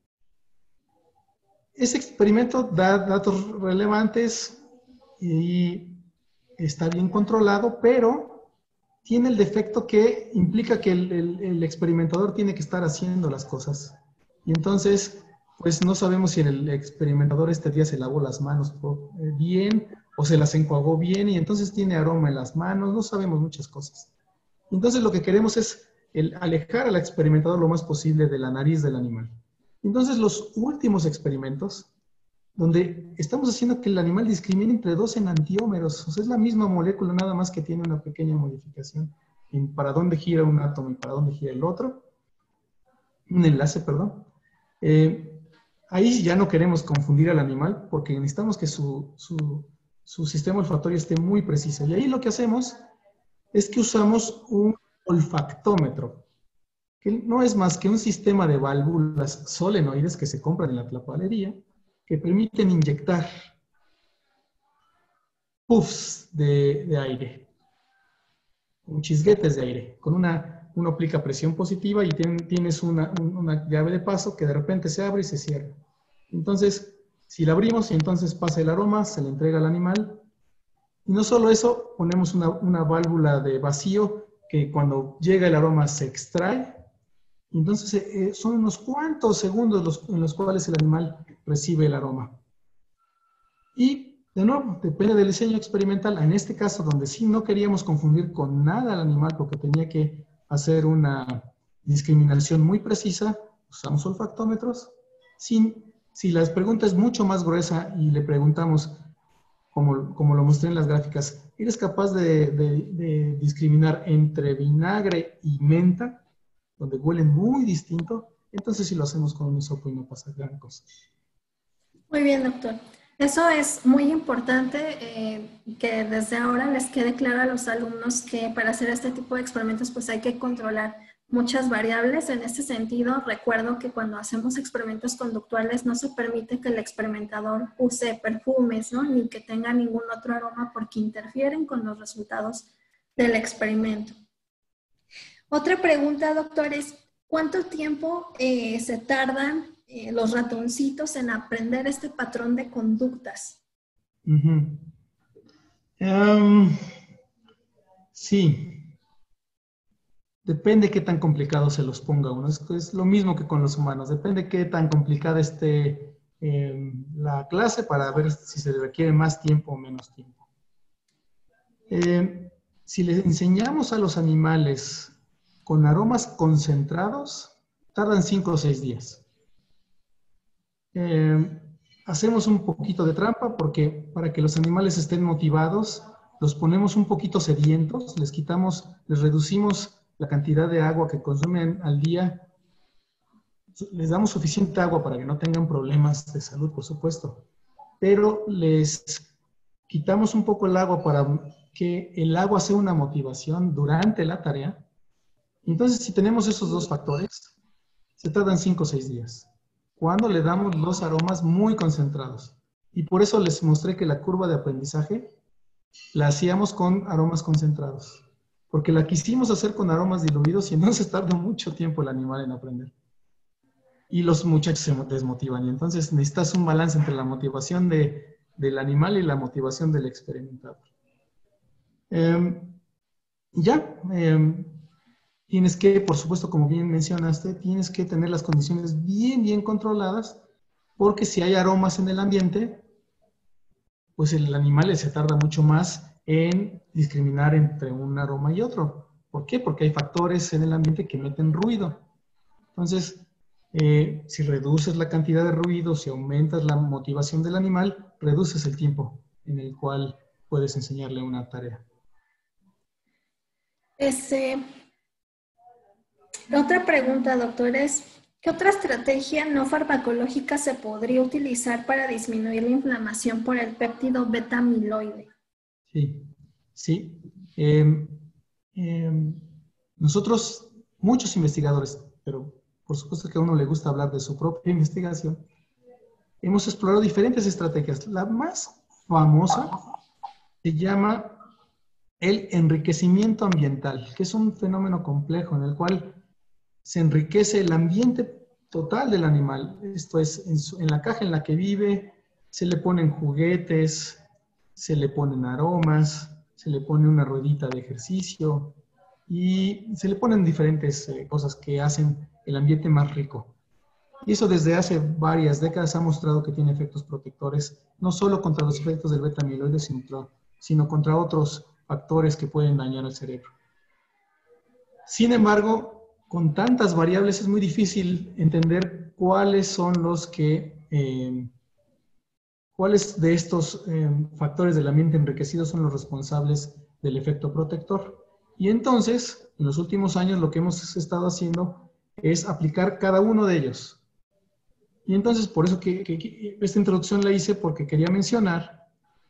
Ese experimento da datos relevantes y está bien controlado, pero tiene el defecto que implica que el, el, el experimentador tiene que estar haciendo las cosas. Y entonces, pues no sabemos si el experimentador este día se lavó las manos bien o se las enjuagó bien y entonces tiene aroma en las manos, no sabemos muchas cosas. Entonces lo que queremos es el alejar al experimentador lo más posible de la nariz del animal. Entonces, los últimos experimentos, donde estamos haciendo que el animal discrimine entre dos enantiómeros, o sea, es la misma molécula, nada más que tiene una pequeña modificación en para dónde gira un átomo y para dónde gira el otro, un enlace, perdón. Eh, ahí ya no queremos confundir al animal, porque necesitamos que su, su, su sistema olfatorio esté muy preciso. Y ahí lo que hacemos es que usamos un olfactómetro, que no es más que un sistema de válvulas solenoides que se compran en la tlapalería, que permiten inyectar puffs de, de aire, chisguetes de aire. Con una, uno aplica presión positiva y ten, tienes una, una llave de paso que de repente se abre y se cierra. Entonces, si la abrimos y entonces pasa el aroma, se le entrega al animal. Y no solo eso, ponemos una, una válvula de vacío que cuando llega el aroma se extrae. Entonces, eh, son unos cuantos segundos los, en los cuales el animal recibe el aroma. Y, de nuevo, depende del diseño experimental. En este caso, donde sí no queríamos confundir con nada al animal porque tenía que hacer una discriminación muy precisa, usamos olfactómetros. Sin, si la pregunta es mucho más gruesa y le preguntamos, como, como lo mostré en las gráficas, ¿eres capaz de, de, de discriminar entre vinagre y menta, donde huelen muy distinto? Entonces sí lo hacemos con un hisopo y no pasa gran cosa. Muy bien, doctor. Eso es muy importante, eh, que desde ahora les quede claro a los alumnos que para hacer este tipo de experimentos pues hay que controlar muchas variables. En este sentido, recuerdo que cuando hacemos experimentos conductuales no se permite que el experimentador use perfumes, ¿no? Ni que tenga ningún otro aroma porque interfieren con los resultados del experimento. Otra pregunta, doctor, es ¿cuánto tiempo eh, se tardan eh, los ratoncitos en aprender este patrón de conductas? Uh-huh. um, sí. Depende qué tan complicado se los ponga uno. Es, es lo mismo que con los humanos. Depende qué tan complicada esté eh, la clase para ver si se requiere más tiempo o menos tiempo. Eh, si les enseñamos a los animales con aromas concentrados, tardan cinco o seis días. Eh, hacemos un poquito de trampa porque para que los animales estén motivados, los ponemos un poquito sedientos, les quitamos, les reducimos la cantidad de agua que consumen al día, les damos suficiente agua para que no tengan problemas de salud, por supuesto, pero les quitamos un poco el agua para que el agua sea una motivación durante la tarea. Entonces, si tenemos esos dos factores, se tardan cinco o seis días, cuando le damos los aromas muy concentrados. Y por eso les mostré que la curva de aprendizaje la hacíamos con aromas concentrados. Porque la quisimos hacer con aromas diluidos y entonces tarda mucho tiempo el animal en aprender. Y los muchachos se desmotivan. Y entonces necesitas un balance entre la motivación de, del animal y la motivación del experimentador. Eh, ya, eh, tienes que, por supuesto, como bien mencionaste, tienes que tener las condiciones bien, bien controladas, porque si hay aromas en el ambiente, pues el animal se tarda mucho más en discriminar entre un aroma y otro. ¿Por qué? Porque hay factores en el ambiente que meten ruido. Entonces, eh, si reduces la cantidad de ruido, si aumentas la motivación del animal, reduces el tiempo en el cual puedes enseñarle una tarea. Este, otra pregunta, doctor, es, ¿qué otra estrategia no farmacológica se podría utilizar para disminuir la inflamación por el péptido beta-amiloide? Sí, sí. Eh, eh, nosotros, muchos investigadores, pero por supuesto que a uno le gusta hablar de su propia investigación, hemos explorado diferentes estrategias. La más famosa se llama el enriquecimiento ambiental, que es un fenómeno complejo en el cual se enriquece el ambiente total del animal. Esto es, en, su, en la caja en la que vive, se le ponen juguetes, se le ponen aromas, se le pone una ruedita de ejercicio y se le ponen diferentes eh, cosas que hacen el ambiente más rico. Y eso desde hace varias décadas ha mostrado que tiene efectos protectores, no solo contra los efectos del beta-amiloide, sino, sino contra otros factores que pueden dañar al cerebro. Sin embargo, con tantas variables es muy difícil entender cuáles son los que... Eh, ¿Cuáles de estos eh, factores del ambiente enriquecido son los responsables del efecto protector? Y entonces, en los últimos años, lo que hemos estado haciendo es aplicar cada uno de ellos. Y entonces, por eso que, que, que esta introducción la hice, porque quería mencionar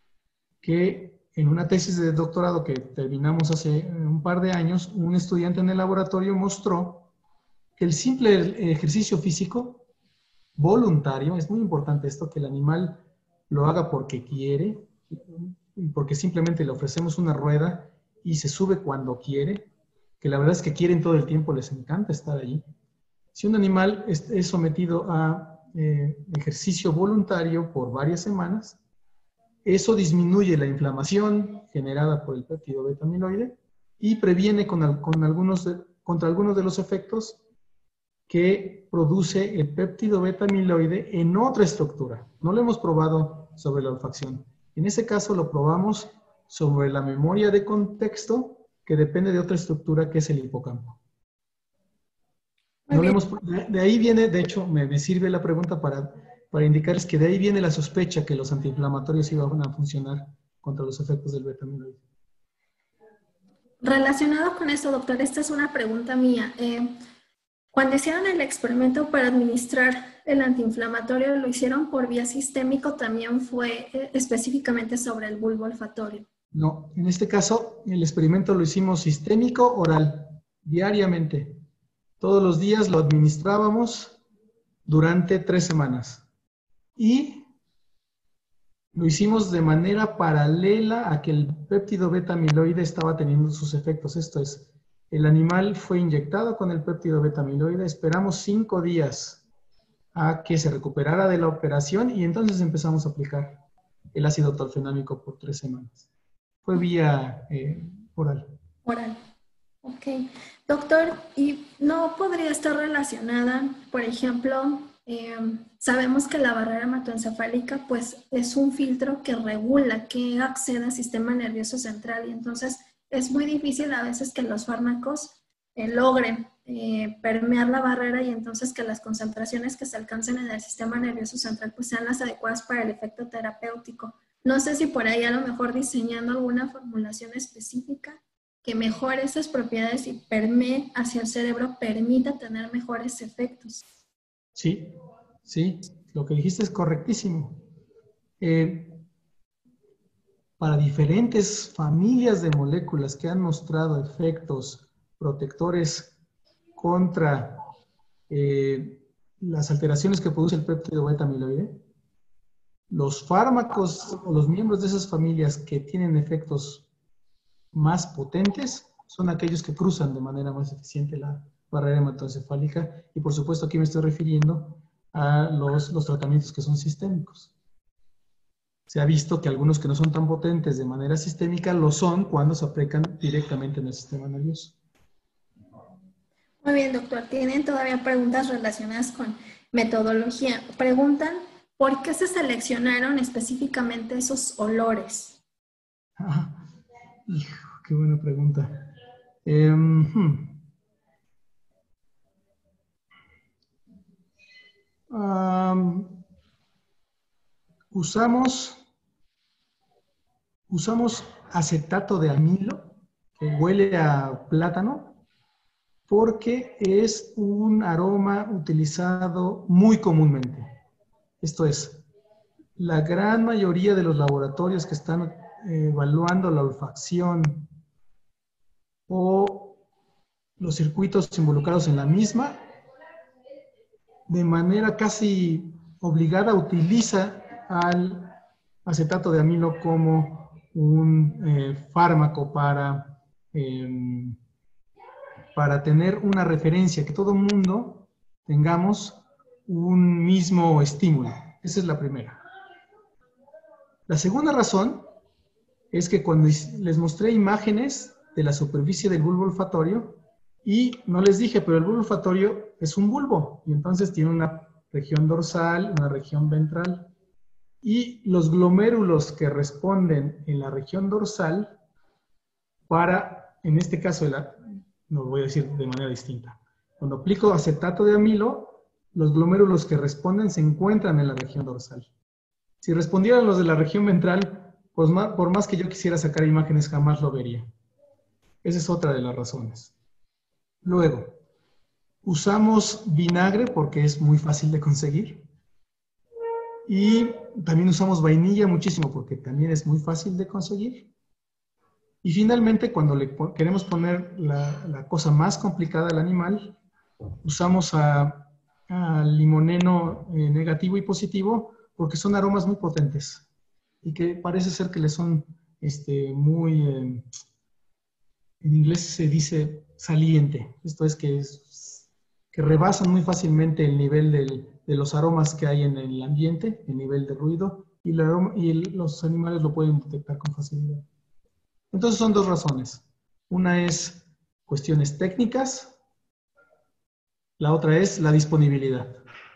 que en una tesis de doctorado que terminamos hace un par de años, un estudiante en el laboratorio mostró que el simple ejercicio físico voluntario, es muy importante esto, que el animal lo haga porque quiere, porque simplemente le ofrecemos una rueda y se sube cuando quiere, que la verdad es que quieren todo el tiempo, les encanta estar allí. Si un animal es, es sometido a eh, ejercicio voluntario por varias semanas, eso disminuye la inflamación generada por el péptido beta-amiloide y previene con, con algunos de, contra algunos de los efectos que produce el péptido beta-amiloide en otra estructura. No lo hemos probado sobre la olfacción. En ese caso lo probamos sobre la memoria de contexto, que depende de otra estructura que es el hipocampo. No le hemos, de ahí viene, de hecho, me, me sirve la pregunta para, para indicarles que de ahí viene la sospecha que los antiinflamatorios iban a funcionar contra los efectos del beta-amiloide. Relacionado con esto, doctor, esta es una pregunta mía. Eh, Cuando hicieron el experimento para administrar el antiinflamatorio, ¿lo hicieron por vía sistémica o también fue eh, específicamente sobre el bulbo olfatorio? No, en este caso el experimento lo hicimos sistémico oral, diariamente. Todos los días lo administrábamos durante tres semanas. Y lo hicimos de manera paralela a que el péptido beta-amiloide estaba teniendo sus efectos. Esto es, el animal fue inyectado con el péptido beta-amiloide, esperamos cinco días a que se recuperara de la operación y entonces empezamos a aplicar el ácido tolfenámico por tres semanas. Fue vía eh, oral. Oral. Ok. Doctor, ¿y no podría estar relacionada, por ejemplo, eh, sabemos que la barrera hematoencefálica pues es un filtro que regula, que accede al sistema nervioso central y entonces es muy difícil a veces que los fármacos eh, logren eh, permear la barrera y entonces que las concentraciones que se alcancen en el sistema nervioso central pues sean las adecuadas para el efecto terapéutico? No sé si por ahí a lo mejor diseñando alguna formulación específica que mejore esas propiedades y permee hacia el cerebro, permita tener mejores efectos. Sí, sí, lo que dijiste es correctísimo. Eh, para diferentes familias de moléculas que han mostrado efectos protectores contra eh, las alteraciones que produce el péptido beta amiloide, los fármacos o los miembros de esas familias que tienen efectos más potentes son aquellos que cruzan de manera más eficiente la barrera hematoencefálica y por supuesto aquí me estoy refiriendo a los, los tratamientos que son sistémicos. Se ha visto que algunos que no son tan potentes de manera sistémica lo son cuando se aplican directamente en el sistema nervioso. Muy bien, doctor. Tienen todavía preguntas relacionadas con metodología. Preguntan, ¿por qué se seleccionaron específicamente esos olores? Ah, hijo, qué buena pregunta. Eh, hmm. um, usamos, usamos acetato de amilo, que huele a plátano, porque es un aroma utilizado muy comúnmente. Esto es, la gran mayoría de los laboratorios que están eh, evaluando la olfacción o los circuitos involucrados en la misma, de manera casi obligada utiliza al acetato de amilo como un eh, fármaco para, eh, para tener una referencia, que todo el mundo tengamos un mismo estímulo. Esa es la primera. La segunda razón es que cuando les mostré imágenes de la superficie del bulbo olfatorio, y no les dije, pero el bulbo olfatorio es un bulbo, y entonces tiene una región dorsal, una región ventral, y los glomérulos que responden en la región dorsal para, en este caso, la, no lo voy a decir de manera distinta. Cuando aplico acetato de amilo, los glomérulos que responden se encuentran en la región dorsal. Si respondieran los de la región ventral, pues más, por más que yo quisiera sacar imágenes, jamás lo vería. Esa es otra de las razones. Luego, usamos vinagre porque es muy fácil de conseguir. Y también usamos vainilla muchísimo porque también es muy fácil de conseguir. Y finalmente, cuando le queremos poner la, la cosa más complicada al animal, usamos a, a limoneno eh, negativo y positivo porque son aromas muy potentes y que parece ser que le son este, muy, eh, en inglés se dice saliente. Esto es que, es que rebasan muy fácilmente el nivel del, de los aromas que hay en el ambiente, el nivel de ruido, y, el aroma, y el, los animales lo pueden detectar con facilidad. Entonces son dos razones. Una es cuestiones técnicas, la otra es la disponibilidad.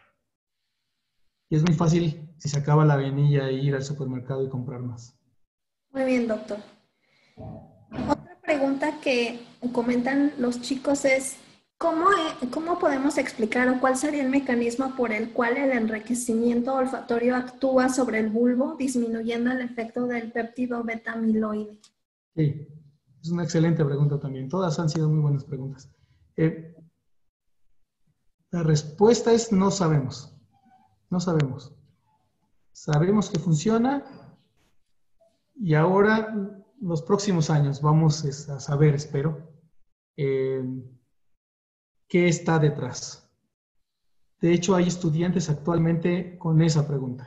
Y es muy fácil, si se acaba la vainilla, ir al supermercado y comprar más. Muy bien, doctor. Otra pregunta que comentan los chicos es, ¿cómo, ¿cómo podemos explicar o cuál sería el mecanismo por el cual el enriquecimiento olfatorio actúa sobre el bulbo, disminuyendo el efecto del péptido beta amiloide? Sí, es una excelente pregunta también. Todas han sido muy buenas preguntas. Eh, la respuesta es no sabemos. No sabemos. Sabemos que funciona y ahora, los próximos años, vamos a saber, espero, eh, qué está detrás. De hecho, hay estudiantes actualmente con esa pregunta.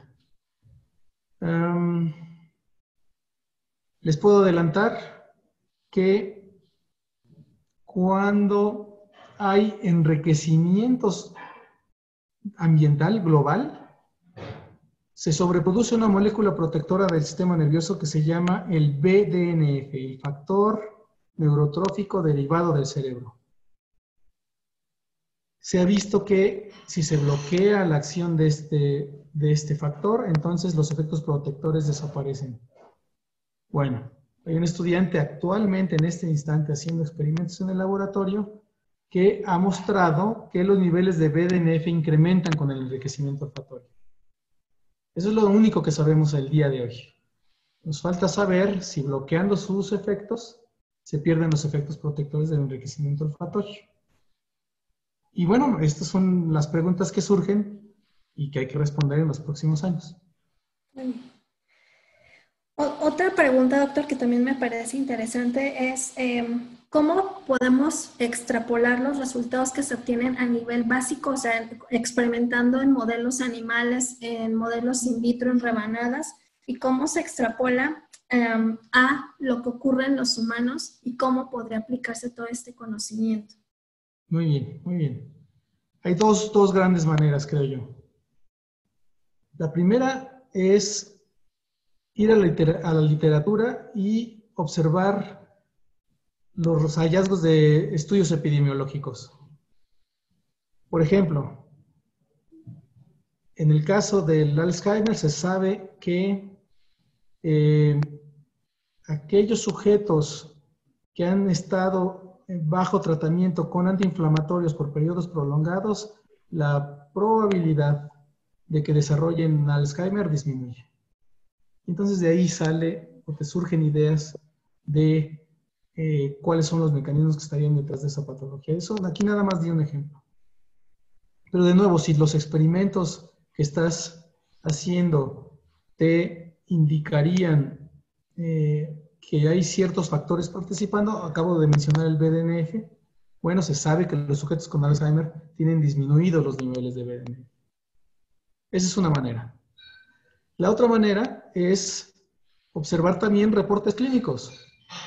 Um, les puedo adelantar que cuando hay enriquecimientos ambiental global, se sobreproduce una molécula protectora del sistema nervioso que se llama el B D N F, el factor neurotrófico derivado del cerebro. Se ha visto que si se bloquea la acción de este, de este factor, entonces los efectos protectores desaparecen. Bueno, hay un estudiante actualmente en este instante haciendo experimentos en el laboratorio que ha mostrado que los niveles de B D N F incrementan con el enriquecimiento olfatorio. Eso es lo único que sabemos el día de hoy. Nos falta saber si bloqueando sus efectos se pierden los efectos protectores del enriquecimiento olfatorio. Y bueno, estas son las preguntas que surgen y que hay que responder en los próximos años. Otra pregunta, doctor, que también me parece interesante es eh, ¿cómo podemos extrapolar los resultados que se obtienen a nivel básico, o sea, experimentando en modelos animales, en modelos in vitro, en rebanadas, y cómo se extrapola eh, a lo que ocurre en los humanos y cómo podría aplicarse todo este conocimiento? Muy bien, muy bien. Hay dos, dos grandes maneras, creo yo. La primera es ir a la, liter a la literatura y observar los hallazgos de estudios epidemiológicos. Por ejemplo, en el caso del Alzheimer se sabe que eh, aquellos sujetos que han estado bajo tratamiento con antiinflamatorios por periodos prolongados, la probabilidad de que desarrollen Alzheimer disminuye. Entonces de ahí sale o te surgen ideas de eh, cuáles son los mecanismos que estarían detrás de esa patología. Eso, aquí nada más di un ejemplo. Pero de nuevo, si los experimentos que estás haciendo te indicarían eh, que hay ciertos factores participando, acabo de mencionar el B D N F, bueno, se sabe que los sujetos con Alzheimer tienen disminuidos los niveles de B D N F. Esa es una manera. La otra manera es observar también reportes clínicos.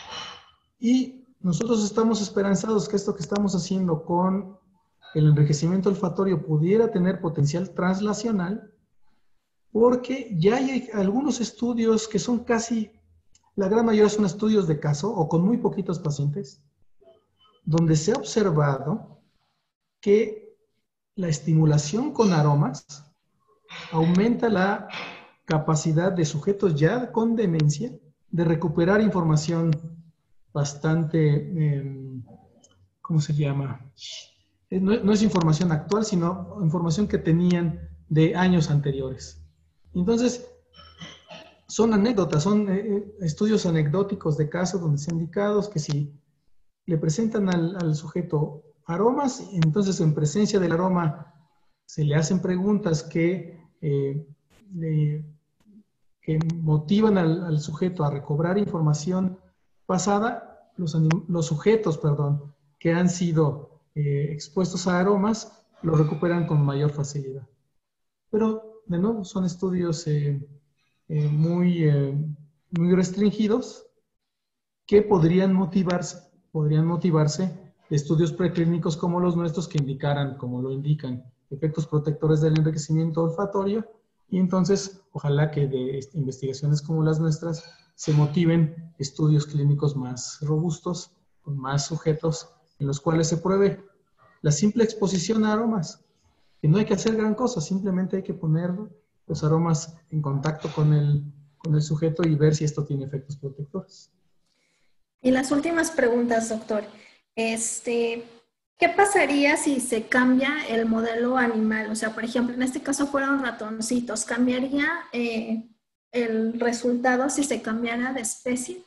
Y nosotros estamos esperanzados que esto que estamos haciendo con el enriquecimiento olfatorio pudiera tener potencial translacional, porque ya hay algunos estudios que son casi, la gran mayoría son estudios de caso o con muy poquitos pacientes, donde se ha observado que la estimulación con aromas aumenta la capacidad de sujetos ya con demencia de recuperar información bastante, eh, ¿cómo se llama? No, no es información actual, sino información que tenían de años anteriores. Entonces, son anécdotas, son eh, estudios anecdóticos de casos donde se han indicado que si le presentan al, al sujeto aromas, entonces en presencia del aroma se le hacen preguntas que eh, le que motivan al, al sujeto a recobrar información pasada, los, los sujetos, perdón, que han sido eh, expuestos a aromas, lo recuperan con mayor facilidad. Pero, de nuevo, son estudios eh, eh, muy, eh, muy restringidos que podrían motivarse, podrían motivarse de estudios preclínicos como los nuestros que indicaran, como lo indican, efectos protectores del enriquecimiento olfatorio. Y entonces, ojalá que de investigaciones como las nuestras se motiven estudios clínicos más robustos, con más sujetos, en los cuales se pruebe la simple exposición a aromas. Que no hay que hacer gran cosa, simplemente hay que poner los aromas en contacto con el, con el sujeto y ver si esto tiene efectos protectores. Y las últimas preguntas, doctor. Este... ¿Qué pasaría si se cambia el modelo animal? O sea, por ejemplo, en este caso fueron ratoncitos. ¿Cambiaría eh, el resultado si se cambiara de especie?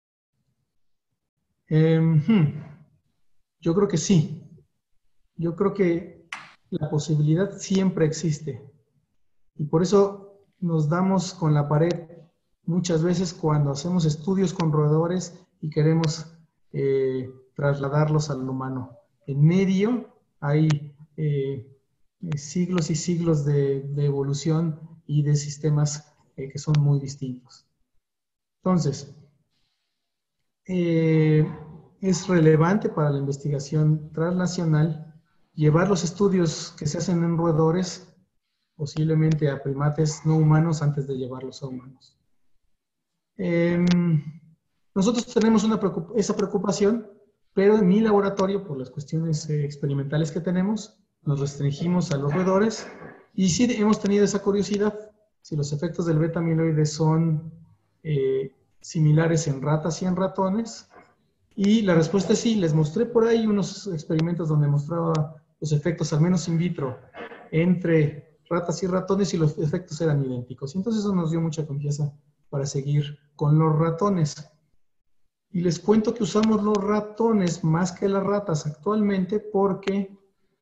Eh, hmm. Yo creo que sí. Yo creo que la posibilidad siempre existe. Y por eso nos damos con la pared muchas veces cuando hacemos estudios con roedores y queremos eh, trasladarlos al humano. En medio hay eh, siglos y siglos de, de evolución y de sistemas eh, que son muy distintos. Entonces, eh, es relevante para la investigación transnacional llevar los estudios que se hacen en roedores posiblemente a primates no humanos antes de llevarlos a humanos. Eh, nosotros tenemos una preocup- esa preocupación, pero en mi laboratorio, por las cuestiones eh, experimentales que tenemos, nos restringimos a los roedores y sí hemos tenido esa curiosidad si los efectos del beta amiloide son eh, similares en ratas y en ratones. Y la respuesta es sí. Les mostré por ahí unos experimentos donde mostraba los efectos, al menos in vitro, entre ratas y ratones, y los efectos eran idénticos. Y entonces eso nos dio mucha confianza para seguir con los ratones. Y les cuento que usamos los ratones más que las ratas actualmente porque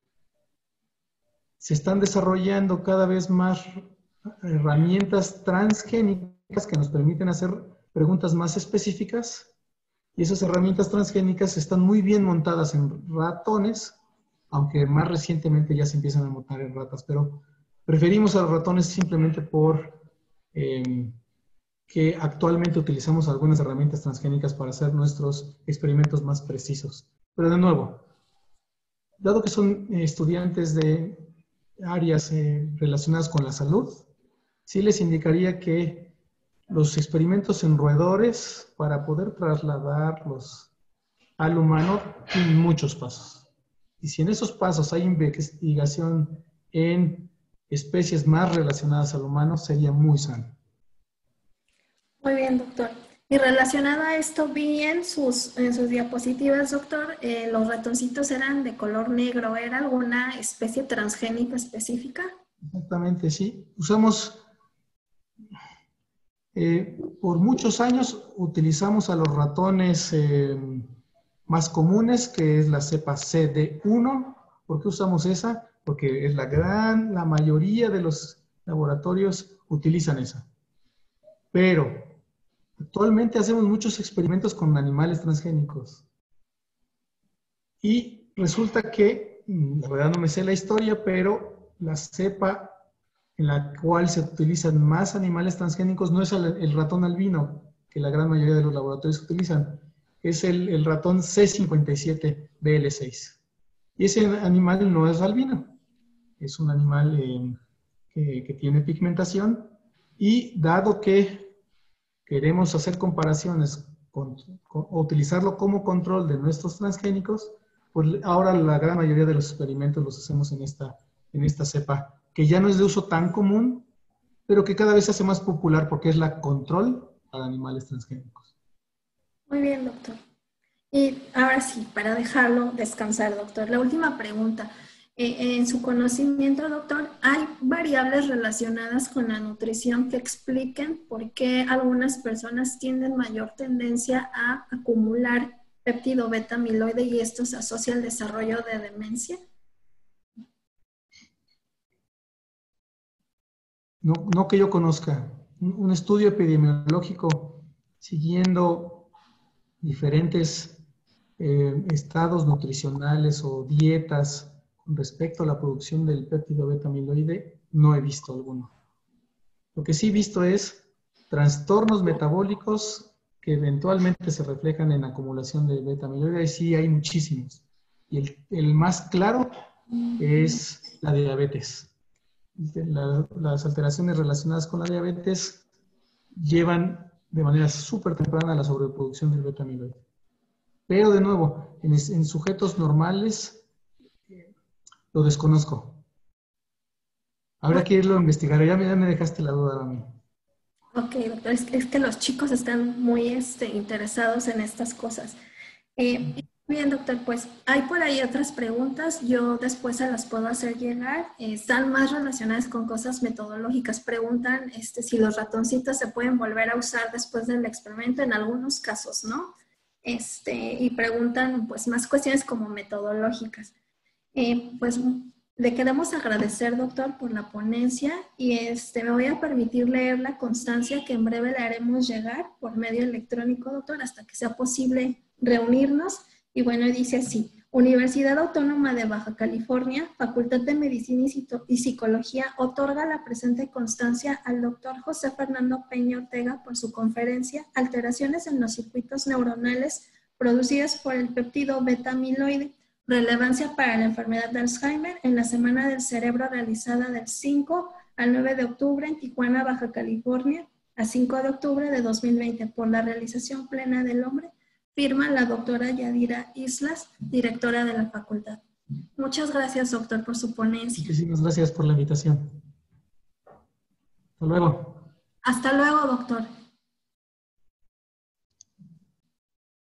se están desarrollando cada vez más herramientas transgénicas que nos permiten hacer preguntas más específicas. Y esas herramientas transgénicas están muy bien montadas en ratones, aunque más recientemente ya se empiezan a montar en ratas. Pero preferimos a los ratones simplemente por eh, que actualmente utilizamos algunas herramientas transgénicas para hacer nuestros experimentos más precisos. Pero de nuevo, dado que son eh, estudiantes de áreas eh, relacionadas con la salud, sí les indicaría que los experimentos en roedores, para poder trasladarlos al humano, tienen muchos pasos. Y si en esos pasos hay investigación en especies más relacionadas al humano, sería muy sano. Muy bien, doctor. Y relacionado a esto, vi en sus, en sus diapositivas, doctor, eh, los ratoncitos eran de color negro. ¿Era alguna especie transgénica específica? Exactamente, sí. Usamos... Eh, por muchos años utilizamos a los ratones eh, más comunes, que es la cepa C D uno. ¿Por qué usamos esa? Porque es la gran, la mayoría de los laboratorios utilizan esa. Pero actualmente hacemos muchos experimentos con animales transgénicos. Y resulta que, la verdad no me sé la historia, pero la cepa en la cual se utilizan más animales transgénicos no es el, el ratón albino, que la gran mayoría de los laboratorios utilizan, es el, el ratón C cincuenta y siete B L seis. Y ese animal no es albino, es un animal eh, que, que tiene pigmentación, y dado que queremos hacer comparaciones con, con, o utilizarlo como control de nuestros transgénicos, pues ahora la gran mayoría de los experimentos los hacemos en esta, en esta cepa, que ya no es de uso tan común, pero que cada vez se hace más popular porque es la control para animales transgénicos. Muy bien, doctor. Y ahora sí, para dejarlo descansar, doctor, la última pregunta. Eh, en su conocimiento, doctor, ¿hay variables relacionadas con la nutrición que expliquen por qué algunas personas tienen mayor tendencia a acumular péptido beta amiloide y esto se asocia al desarrollo de demencia? No, no que yo conozca. Un, un estudio epidemiológico siguiendo diferentes eh, estados nutricionales o dietas con respecto a la producción del péptido beta amiloide, no he visto alguno. Lo que sí he visto es trastornos metabólicos que eventualmente se reflejan en acumulación de beta amiloide, y sí hay muchísimos. Y el, el más claro es la diabetes. La, las alteraciones relacionadas con la diabetes llevan de manera súper temprana a la sobreproducción del beta amiloide. Pero de nuevo, en, en sujetos normales lo desconozco. Habrá que irlo a investigar. Ya me, ya me dejaste la duda a mí. Ok, doctor, es, es que los chicos están muy este, interesados en estas cosas. Eh, bien, doctor, pues hay por ahí otras preguntas. Yo después se las puedo hacer llegar. Eh, están más relacionadas con cosas metodológicas. Preguntan este, si los ratoncitos se pueden volver a usar después del experimento. En algunos casos, ¿no? Este, y preguntan pues más cuestiones como metodológicas. Eh, pues le queremos agradecer, doctor, por la ponencia y este, me voy a permitir leer la constancia que en breve le haremos llegar por medio electrónico, doctor, hasta que sea posible reunirnos. Y bueno, dice así: Universidad Autónoma de Baja California, Facultad de Medicina y Psicología, otorga la presente constancia al doctor José Fernando Peña Ortega por su conferencia Alteraciones en los circuitos neuronales producidas por el péptido beta amiloide, Relevancia para la enfermedad de Alzheimer en la Semana del Cerebro realizada del cinco al nueve de octubre en Tijuana, Baja California, a cinco de octubre de dos mil veinte, por la realización plena del hombre, firma la doctora Yadira Islas, directora de la facultad. Muchas gracias, doctor, por su ponencia. Muchísimas gracias por la invitación. Hasta luego. Hasta luego, doctor.